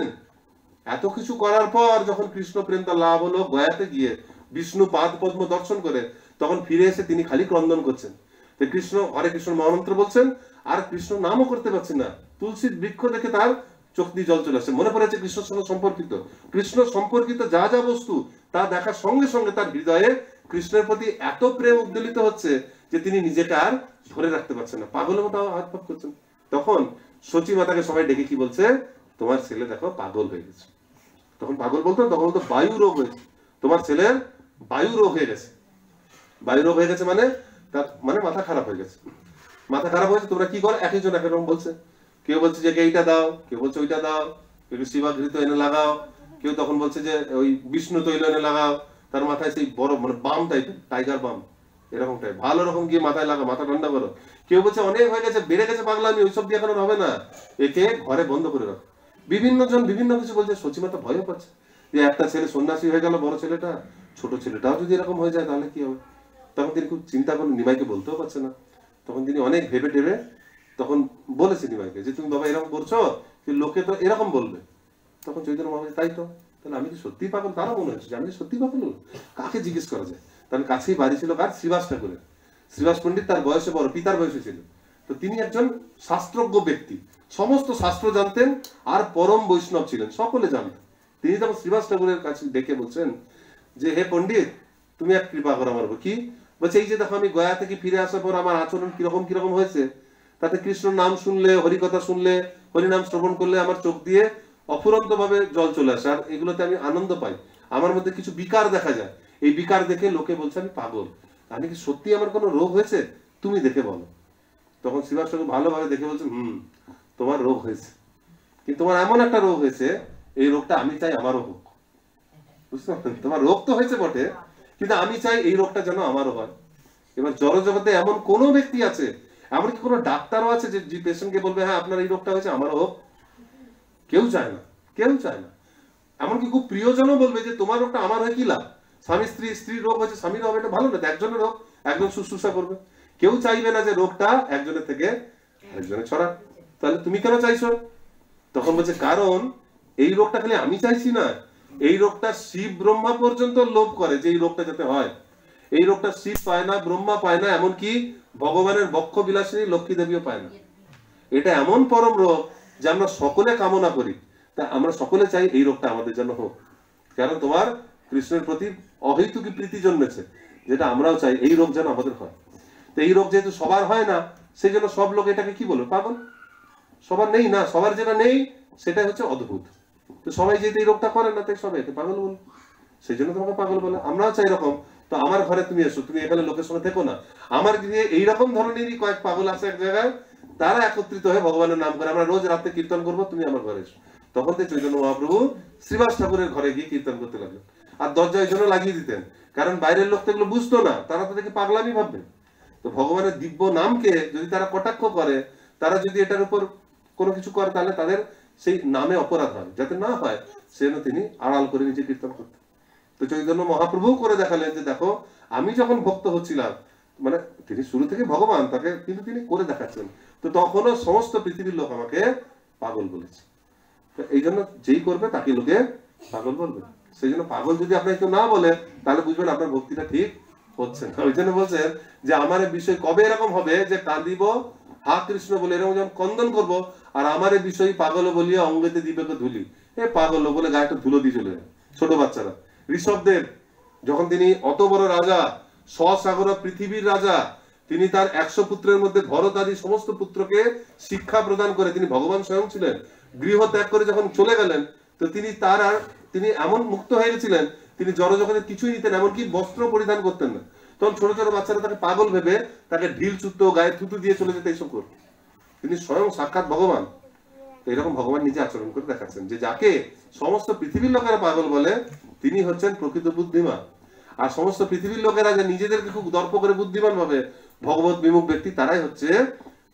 A: এত কিছু করার পর যখন কৃষ্ণ প্রেম তার লাভ হলো, গয়াতে গিয়ে বিষ্ণু পাদ পদ্ম দর্শন করে তখন ফিরে এসে তিনি খালি ক্রন্দন করছেন। তো কৃষ্ণ হরে কৃষ্ণ মহামন্ত্র বলছেন আর কৃষ্ণ নামও করতে পারছেন না। তুলসীর বৃক্ষ দেখে তার চোখ দিয়ে জল চলে আসছে, মনে পড়েছে কৃষ্ণের সঙ্গে সম্পর্কিত কৃষ্ণ সম্পর্কিত যা যা বস্তু তা দেখার সঙ্গে সঙ্গে তার হৃদয়ে কৃষ্ণের প্রতি এত প্রেম উদ্বেলিত হচ্ছে যে তিনি নিজেটা আর ধরে রাখতে পারছেন না, পাগলের মতো হাত পাক করছেন। তখন সচী মাতাকে সবাই ডেকে কি বলছে, তোমার ছেলে দেখো পাগল হয়ে গেছে। তখন পাগল বলতো, তখন বলতো বায়ু রোগ হয়েছে, তোমার ছেলের বায়ু রোগ হয়ে গেছে। বায়ু রোগ হয়ে গেছে মানে তার মানে মাথা খারাপ হয়ে গেছে। মাথা খারাপ হয়েছে, তোমরা কি করো? একজন এক রকম বলছে, কেউ বলছে যে এইটা দাও, কেউ বলছে ওইটা দাও, কেউ শিবাঘৃত এনে লাগাও, কেউ তখন বলছে যে ওই বিষ্ণু তৈল এনে লাগাও, তার মাথায় সেই বড় মানে বাম টাইপের টাইগার বাম এরকম টাইপ ভালো রকম গিয়ে মাথায় লাগা, মাথা ঠান্ডা করো। কেউ বলছে অনেক হয়ে গেছে, বেড়ে গেছে পাগলামি, ওইসব দিয়ে এখন হবে না, একে ঘরে বন্ধ করে রাখো। বিভিন্ন জন বিভিন্ন কিছু বলছে। সচিমাতা ভয়ও পাচ্ছে যে একটা ছেলে সন্ন্যাসী হয়ে গেল, বড় ছেলেটা, ছোট ছেলেটাও যদি এরকম হয়ে যায় তাহলে কি হবে। তখন তিনি খুব চিন্তা করলেন, নিমাইকে বলতেও পারছে না। তখন তিনি অনেক ভেবে টেবে তখন বলেছে নিমাইকে যে তুমি বাবা এরকম করছো, লোকে তো এরকম বলবে। তখন চৈতন্য মহাপ্রভু তাই তো, তাহলে আমি কি সত্যি পাগল? তারা মনে হচ্ছে যে আমি সত্যি পাগল, কাকে জিজ্ঞেস করা যায়। তাহলে কাছেই বাড়ি ছিল কার? শ্রীবাস ঠাকুরের। শ্রীবাস পণ্ডিত তার বয়সে বড়, পিতার বয়সে ছিল। তো তিনি একজন শাস্ত্রজ্ঞ ব্যক্তি, সমস্ত শাস্ত্র জানতেন আর পরম বৈষ্ণব ছিলেন, সকলে জানতেন। তিনি তখন শ্রীবাস ঠাকুরের কাছে ডেকে বলছেন যে হে পণ্ডিত, তুমি এক কৃপা করো আমার উপর। কি বলছে? এই যে দেখো আমি গয়া থেকে ফিরে আসার পর আমার আচরণ কিরকম কিরকম হয়েছে, তাতে কৃষ্ণ নাম শুনলে, হরিকথা শুনলে, হরিনাম শ্রবণ করলে আমার চোখ দিয়ে অফুরন্ত ভাবে জল চলে আসে, আর এগুলোতে আমি আনন্দ পাই। আমার মধ্যে কিছু বিকার দেখা যায়, এই বিকার দেখে লোকে বলছে আমি পাগল। আমি কি সত্যি আমার কোনো রোগ হয়েছে? তুমি দেখে বলো। তখন শ্রীবাস ঠাকুর ভালোভাবে দেখে বলছেন, হুম তোমার রোগ হয়েছে, কিন্তু তোমার এমন একটা রোগ হয়েছে, এই রোগটা আমি চাই আমারও হোক। বুঝতে পারছেন? তোমার রোগ তো হয়েছে বটে, কিন্তু আমি চাই এই রোগটা যেন আমারও হয়। এবার জড়জগতে এমন কোন ব্যক্তি আছে, এমনকি কোনো ডাক্তারও আছে যে পেশেন্টকে বলবে হ্যাঁ আপনার এই রোগটা হয়েছে, আমারও হোক? কেউ চায় না, কেউ চায় না। এমনকি খুব প্রিয়জনও বলবে যে তোমার রোগটা আমার হয় কি লাভ? স্বামী স্ত্রী, স্ত্রীর রোগ হয়েছে স্বামীর হবে, এটা ভালো না, একজনের রোগ একজন শুশ্রূষা করবে। কেউ চাইবে না যে রোগটা একজনের থেকে আরেকজনে ছড়া। তাহলে তুমি কেন চাইছো? তখন বলছে কারণ এই রোগটা খালি আমি চাইছি না, এই রোগটা শিব ব্রহ্মা পর্যন্ত লোভ করে যে এই রোগটা যাতে হয়। এই রোগটা শিব পায় না, ব্রহ্মা পায় না, এমনকি ভগবানের বক্ষ বিলাসিনী লক্ষ্মী দেবীও পায় না। এটা এমন পরম রোগ যে আমরা সকলে কামনা করি, তা আমরা সকলে চাই এই রোগটা আমাদের জন্য হোক। কারণ তোমার কৃষ্ণের প্রতি অহৈতুকী প্রীতি জন্মেছে, যেটা আমরাও চাই এই রোগ যেন আমাদের হয়। তো এই রোগ যেহেতু সবার হয় না, সেই জন্য সব লোক এটাকে কি বলবে? পাগল। সবার নেই না, সবার যেটা নেই সেটাই হচ্ছে অদ্ভুত। তো সবাই যেহেতু এই রোগটা করে না, তাই সবাই একে পাগল বলে, সেই জন্য তোমাকে পাগল বলে। আমরাও চাই এরকম। তো আমার ঘরে তুমি এসো, তুমি এখানে লোকের সঙ্গে থেকো না, আমার গৃহে এইরকম ধরনেরই কয়েক পাগল আছে এক জায়গায়, তারা একত্রিত হয়ে ভগবানের নাম করে আমরা রোজ রাতে কীর্তন করবো, তুমি আমার ঘরে এসো। তখন তো চৈতন্য মহাপ্রভু শ্রীবাস ঠাকুরের ঘরে গিয়ে কীর্তন করতে লাগলেন। আর দরজা এই জন্য লাগিয়ে দিতেন, কারণ বাইরের লোক তো এগুলো বুঝতো না, তারা তো দেখে পাগলামি ভাববে। তো ভগবানের দিব্য নামকে যদি তারা কটাক্ষ করে, তারা যদি এটার উপর কোনো কিছু করে, তাহলে তাদের সেই নামে অপরাধ হয়, যাতে না হয় সেজন্য তিনি আড়াল করে নিজে কীর্তন করতেন। তো চৈতন্য মহাপ্রভু করে দেখালেন যে দেখো আমি যখন ভক্ত হচ্ছিলাম, মানে তিনি শুরু থেকে ভগবান, তাকে কিন্তু তিনি করে দেখাচ্ছেন। তো তখনও সমস্ত পৃথিবীর লোক আমাকে পাগল বলেছে। তো এই জন্য যেই করবে তাকে লোকে পাগল বলবে। সেই জন্য পাগল যদি আপনাকে কেউ না বলে, তাহলে বুঝবেন আপনার ভক্তিটা ঠিক হচ্ছে না। ওই জন্য বলছেন যে আমার বিষয় কবে এরকম হবে যে কাঁদিব হা কৃষ্ণ বলে এরকম যখন কন্দন করবো, আর আমার বিষয় পাগল বলিয়া অঙ্গেতে দিবেকে ধুলি। এ পাগল বলে গায়ে একটা ধুলো দিয়ে চলে যায় ছোট বাচ্চারা। ঋষভদেব যখন তিনি অত বড় রাজা, স্বসাগর পৃথিবীর রাজা, তিনি তার একশো পুত্রের মধ্যে ভরত আদি সমস্ত পুত্রকে শিক্ষা প্রদান করে, তিনি ভগবান স্বয়ং ছিলেন, গৃহ ত্যাগ করে যখন চলে গেলেন, তো তিনি তার আর তিনি এমন মুক্ত হয়ে গেছিলেন, তিনি জড়জগতের কিছুই নিতেন, এমনকি বস্ত্র পরিধান করতেন না। তখন ছোট ছোট বাচ্চারা তাকে পাগল ভেবে তাকে ঢিল চুত্ত গায়ে থুতু দিয়ে চলে যেতে এইসব করত। তিনি স্বয়ং সাক্ষাৎ ভগবান। এরকম ভগবান নিজে আচরণ করে দেখাচ্ছেন যে যাকে সমস্ত পৃথিবীর লোকেরা পাগল বলে, তিনি হচ্ছেন প্রকৃত বুদ্ধিমান। আর সমস্ত পৃথিবীর লোকেরা যে নিজেদেরকে খুব দর্প করে বুদ্ধিমান ভাবে ভগবত বিমুখ ব্যক্তি, তারাই হচ্ছে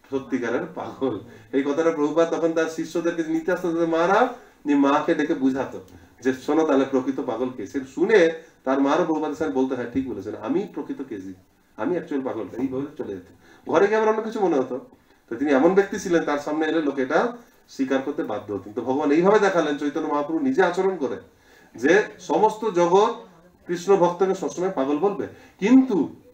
A: সত্যিকারের পাগল। এই কথাটা প্রভুপাদ তখন তার শিষ্যদেরকে নিতে আসতো, মারা মাকে ডেকে বুঝাতো যে শোনো তাহলে প্রকৃত পাগল কে। সে শুনে তার মারও প্রভুপাদের সাথে বলতে, হ্যাঁ ঠিক বলেছেন, আমি প্রকৃত কেজি, আমি অ্যাকচুয়াল পাগল। এইভাবে চলে যেত। ঘরে গিয়ে আবার অন্য কিছু মনে হতো। তো তিনি এমন ব্যক্তি ছিলেন, তার সামনে এলে লোক এটা স্বীকার করতে বাধ্য হতেন। তো ভগবান এইভাবে দেখালেন চৈতন্য মহাপ্রভু নিজে আচরণ করে যে সমস্ত জগৎ কৃষ্ণ ভক্তকে সবসময় পাগল বলবে। কিন্তু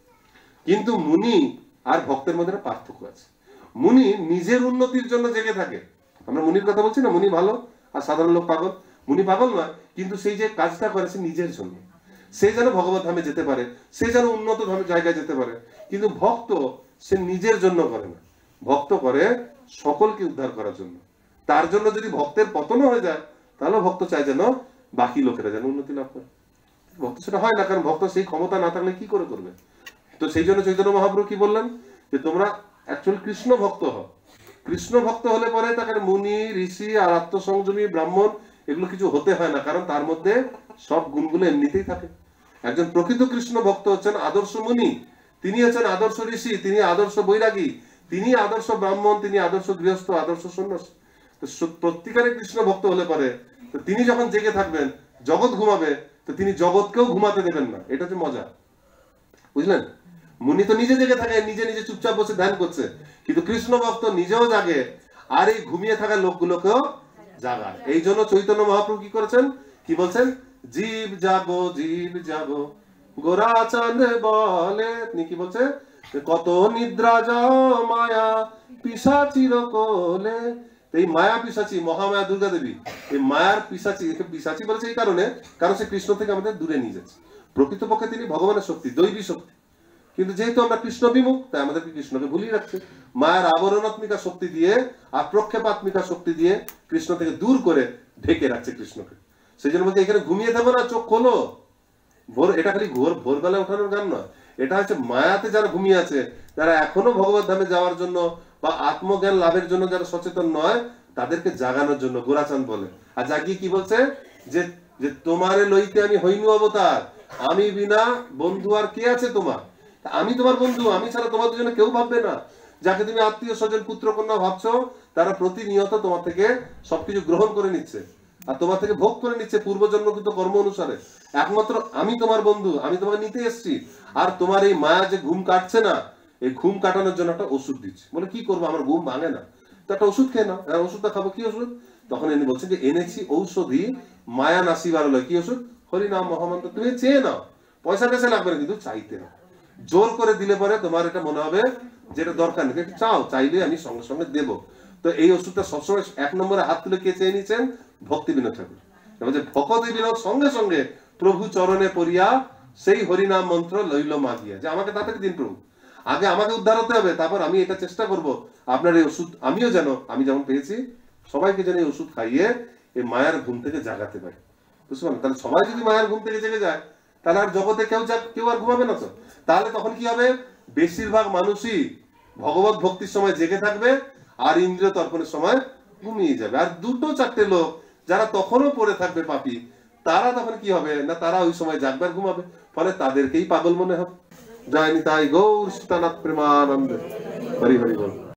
A: কিন্তু মুনি আর ভক্তের মধ্যে পার্থক্য আছে। মুনি নিজের উন্নতির জন্য জেগে থাকে। আমরা মুনির কথা বলছি না, মুনি ভালো আর সাধারণ লোক পাগল। মুনি পাগল নয়, কিন্তু সেই যে কাজটা করে সে নিজের জন্য, সে যেন ভগবত ধামে যেতে পারে, সে যেন উন্নত ধামে জায়গায় যেতে পারে। কিন্তু ভক্ত সে নিজের জন্য করে না, ভক্ত করে সকলকে উদ্ধার করার জন্য। তার জন্য যদি ভক্তের পতন হয়ে যায়, তাহলে ভক্ত চায় যেন বাকি লোকেরা যেন উন্নতি লাভ করে। ভক্ত সেটা হয় না, কারণ ভক্ত সেই ক্ষমতা না থাকলে কি করে করবে। তো সেই জন্য চৈতন্য মহাপ্রভু কি বললেন, যে তোমরা অ্যাকচুয়াল কৃষ্ণ ভক্ত হও। কৃষ্ণ ভক্ত হলে পরে তাকে মুনি, ঋষি আর আত্মসংযমী ব্রাহ্মণ এগুলো কিছু হতে হয় না, কারণ তার মধ্যে সব গুণগুলো এমনিতেই থাকে। একজন প্রকৃত কৃষ্ণ ভক্ত হচ্ছেন আদর্শ মুনি, তিনি হচ্ছেন আদর্শ ঋষি, তিনি আদর্শ বৈরাগী, তিনি আদর্শ ব্রাহ্মণ, তিনি আদর্শ গৃহস্থ, আদর্শ সন্ন্যাসী। তো প্রত্যেকের কৃষ্ণ ভক্ত হলে পারে তো তিনি যখন জেগে থাকবেন, জগৎ ঘুমাবে, তো তিনি জগৎকেও ঘুমাতে দেবেন না। এটা হচ্ছে মজা, বুঝলেন। মুনি তো নিজে জেগে থাকে, নিজে নিজে চুপচাপ বসে ধ্যান করছে, কিন্তু কৃষ্ণ ভক্ত নিজেও জাগে আর এই ঘুমিয়ে থাকা লোকগুলোকেও জাগায়। এই জন্য চৈতন্য মহাপ্রভু কি করেছেন, কি বলছেন, জীব জাগো জীব জাগো গোরা চাঁদ বলে। তিনি কি বলছে, কত নিদ্রা যাও মায়া পিশাচির কোলে। এই মায়া পিশাচি, মহামায়া দুর্গা দেবী, এই মায়ার পিশাচি, পিশাচি বলেছে এই কারণে, কারণ সে কৃষ্ণ থেকে আমাদের দূরে নিয়ে যাচ্ছে। প্রকৃতপক্ষে তিনি ভগবানের শক্তি, দৈবী শক্তি, কিন্তু যেহেতু আমরা কৃষ্ণ বিমুখ, তাই আমাদেরকে কৃষ্ণকে ভুলিয়ে রাখছে। মায়ের আবরণাত্মিকা শক্তি দিয়ে আর প্রক্ষেপাত্মিকা শক্তি দিয়ে কৃষ্ণ থেকে দূর করে ঢেকে রাখছে কৃষ্ণকে। সেই জন্য বলতে এখানে ঘুমিয়ে থাকো না, চোখ খোলো। ভোর, এটা খালি ভোর ভোরবেলা ওঠানোর গান নয়, এটা হচ্ছে মায়াতে যারা ঘুমিয়ে আছে, যারা এখনো ভগবত ধামে যাওয়ার জন্য বা আত্মজ্ঞান লাভের জন্য যারা সচেতন নয়, তাদেরকে জাগানোর জন্য গোরাচাঁদ বলে। আর জাগিয়ে কি বলছে, যে যে তোমারে লইতে আমি হইনু অবতার, আমি বিনা বন্ধু আর কে আছে তোমার। আমি তোমার বন্ধু, আমি ছাড়া তোমার দুজনে কেউ ভাববে না। যাকে তুমি আত্মীয় স্বজন পুত্র কন্যা ভাবছো, তারা প্রতিনিয়ত তোমার থেকে সবকিছু গ্রহণ করে নিচ্ছে আর তোমার থেকে ভোগ করে নিচ্ছে পূর্বজন্মকৃত কর্ম অনুসারে। একমাত্র আমি তোমার বন্ধু, আমি তোমাকে নিতে এসেছি। আর তোমার এই মায়া যে ঘুম কাটছে না, এই ঘুম কাটানোর জন্য একটা ওষুধ দিচ্ছে। বলে কি করবো, আমার ঘুম ভাঙে না, তো একটা ওষুধ খেয়ে নাও। হ্যাঁ, ওষুধটা খাবো, কি ওষুধ? তখন ইনি বলছেন যে এনেছি ঔষধি মায়া নাসিবার লয়। কি ওষুধ? হরিনাম মহামন্ত্র। তুমি চেয়ে নাও, পয়সা টেসা লাগবে না, কিন্তু চাইতে নাও। জোর করে দিলে পরে তোমার এটা মনে হবে যেটা দরকার নেই, চাও, চাইলে আমি সঙ্গে সঙ্গে দেবো। তো এই ওষুধটা সবসময় এক নম্বরে হাত তুলে কে চেয়ে নিচ্ছেন? ভক্তি বিনোদ ঠাকুর। ভক্তি বিনোদ সঙ্গে সঙ্গে প্রভু চরণে পড়িয়া সেই হরিনাম মন্ত্র লইল মাগিয়া, যে আমাকে তাড়াতাড়ি দিন প্রভু, আগে আমাকে উদ্ধার হতে হবে, তারপর আমি এটা চেষ্টা করব আপনার এই ওষুধ আমিও যেন, আমি যেমন পেয়েছি সবাইকে যেন এই ওষুধ খাইয়ে এই মায়ার ঘুম থেকে জাগাতে পারি। বুঝতে পারলেন? তাহলে সবাই যদি মায়ার ঘুম থেকে জেগে যায়, তাহলে আর জগতে কেউ কেউ আর ঘুমাবে না। তো তাহলে তখন কি হবে, বেশিরভাগ মানুষই ভগবত ভক্তির সময় জেগে থাকবে আর ইন্দ্রিয় তর্পণের সময় ঘুমিয়ে যাবে। আর দুটো চারটে লোক যারা তখনও পড়ে থাকবে পাপী, তারা তখন কি হবে না, তারা ওই সময় জাগবে আর ঘুমাবে, ফলে তাদেরকেই পাগল মনে হবে। জয় নিতাই গৌর সীতানাথ প্রেমানন্দে। হরি হরি বল।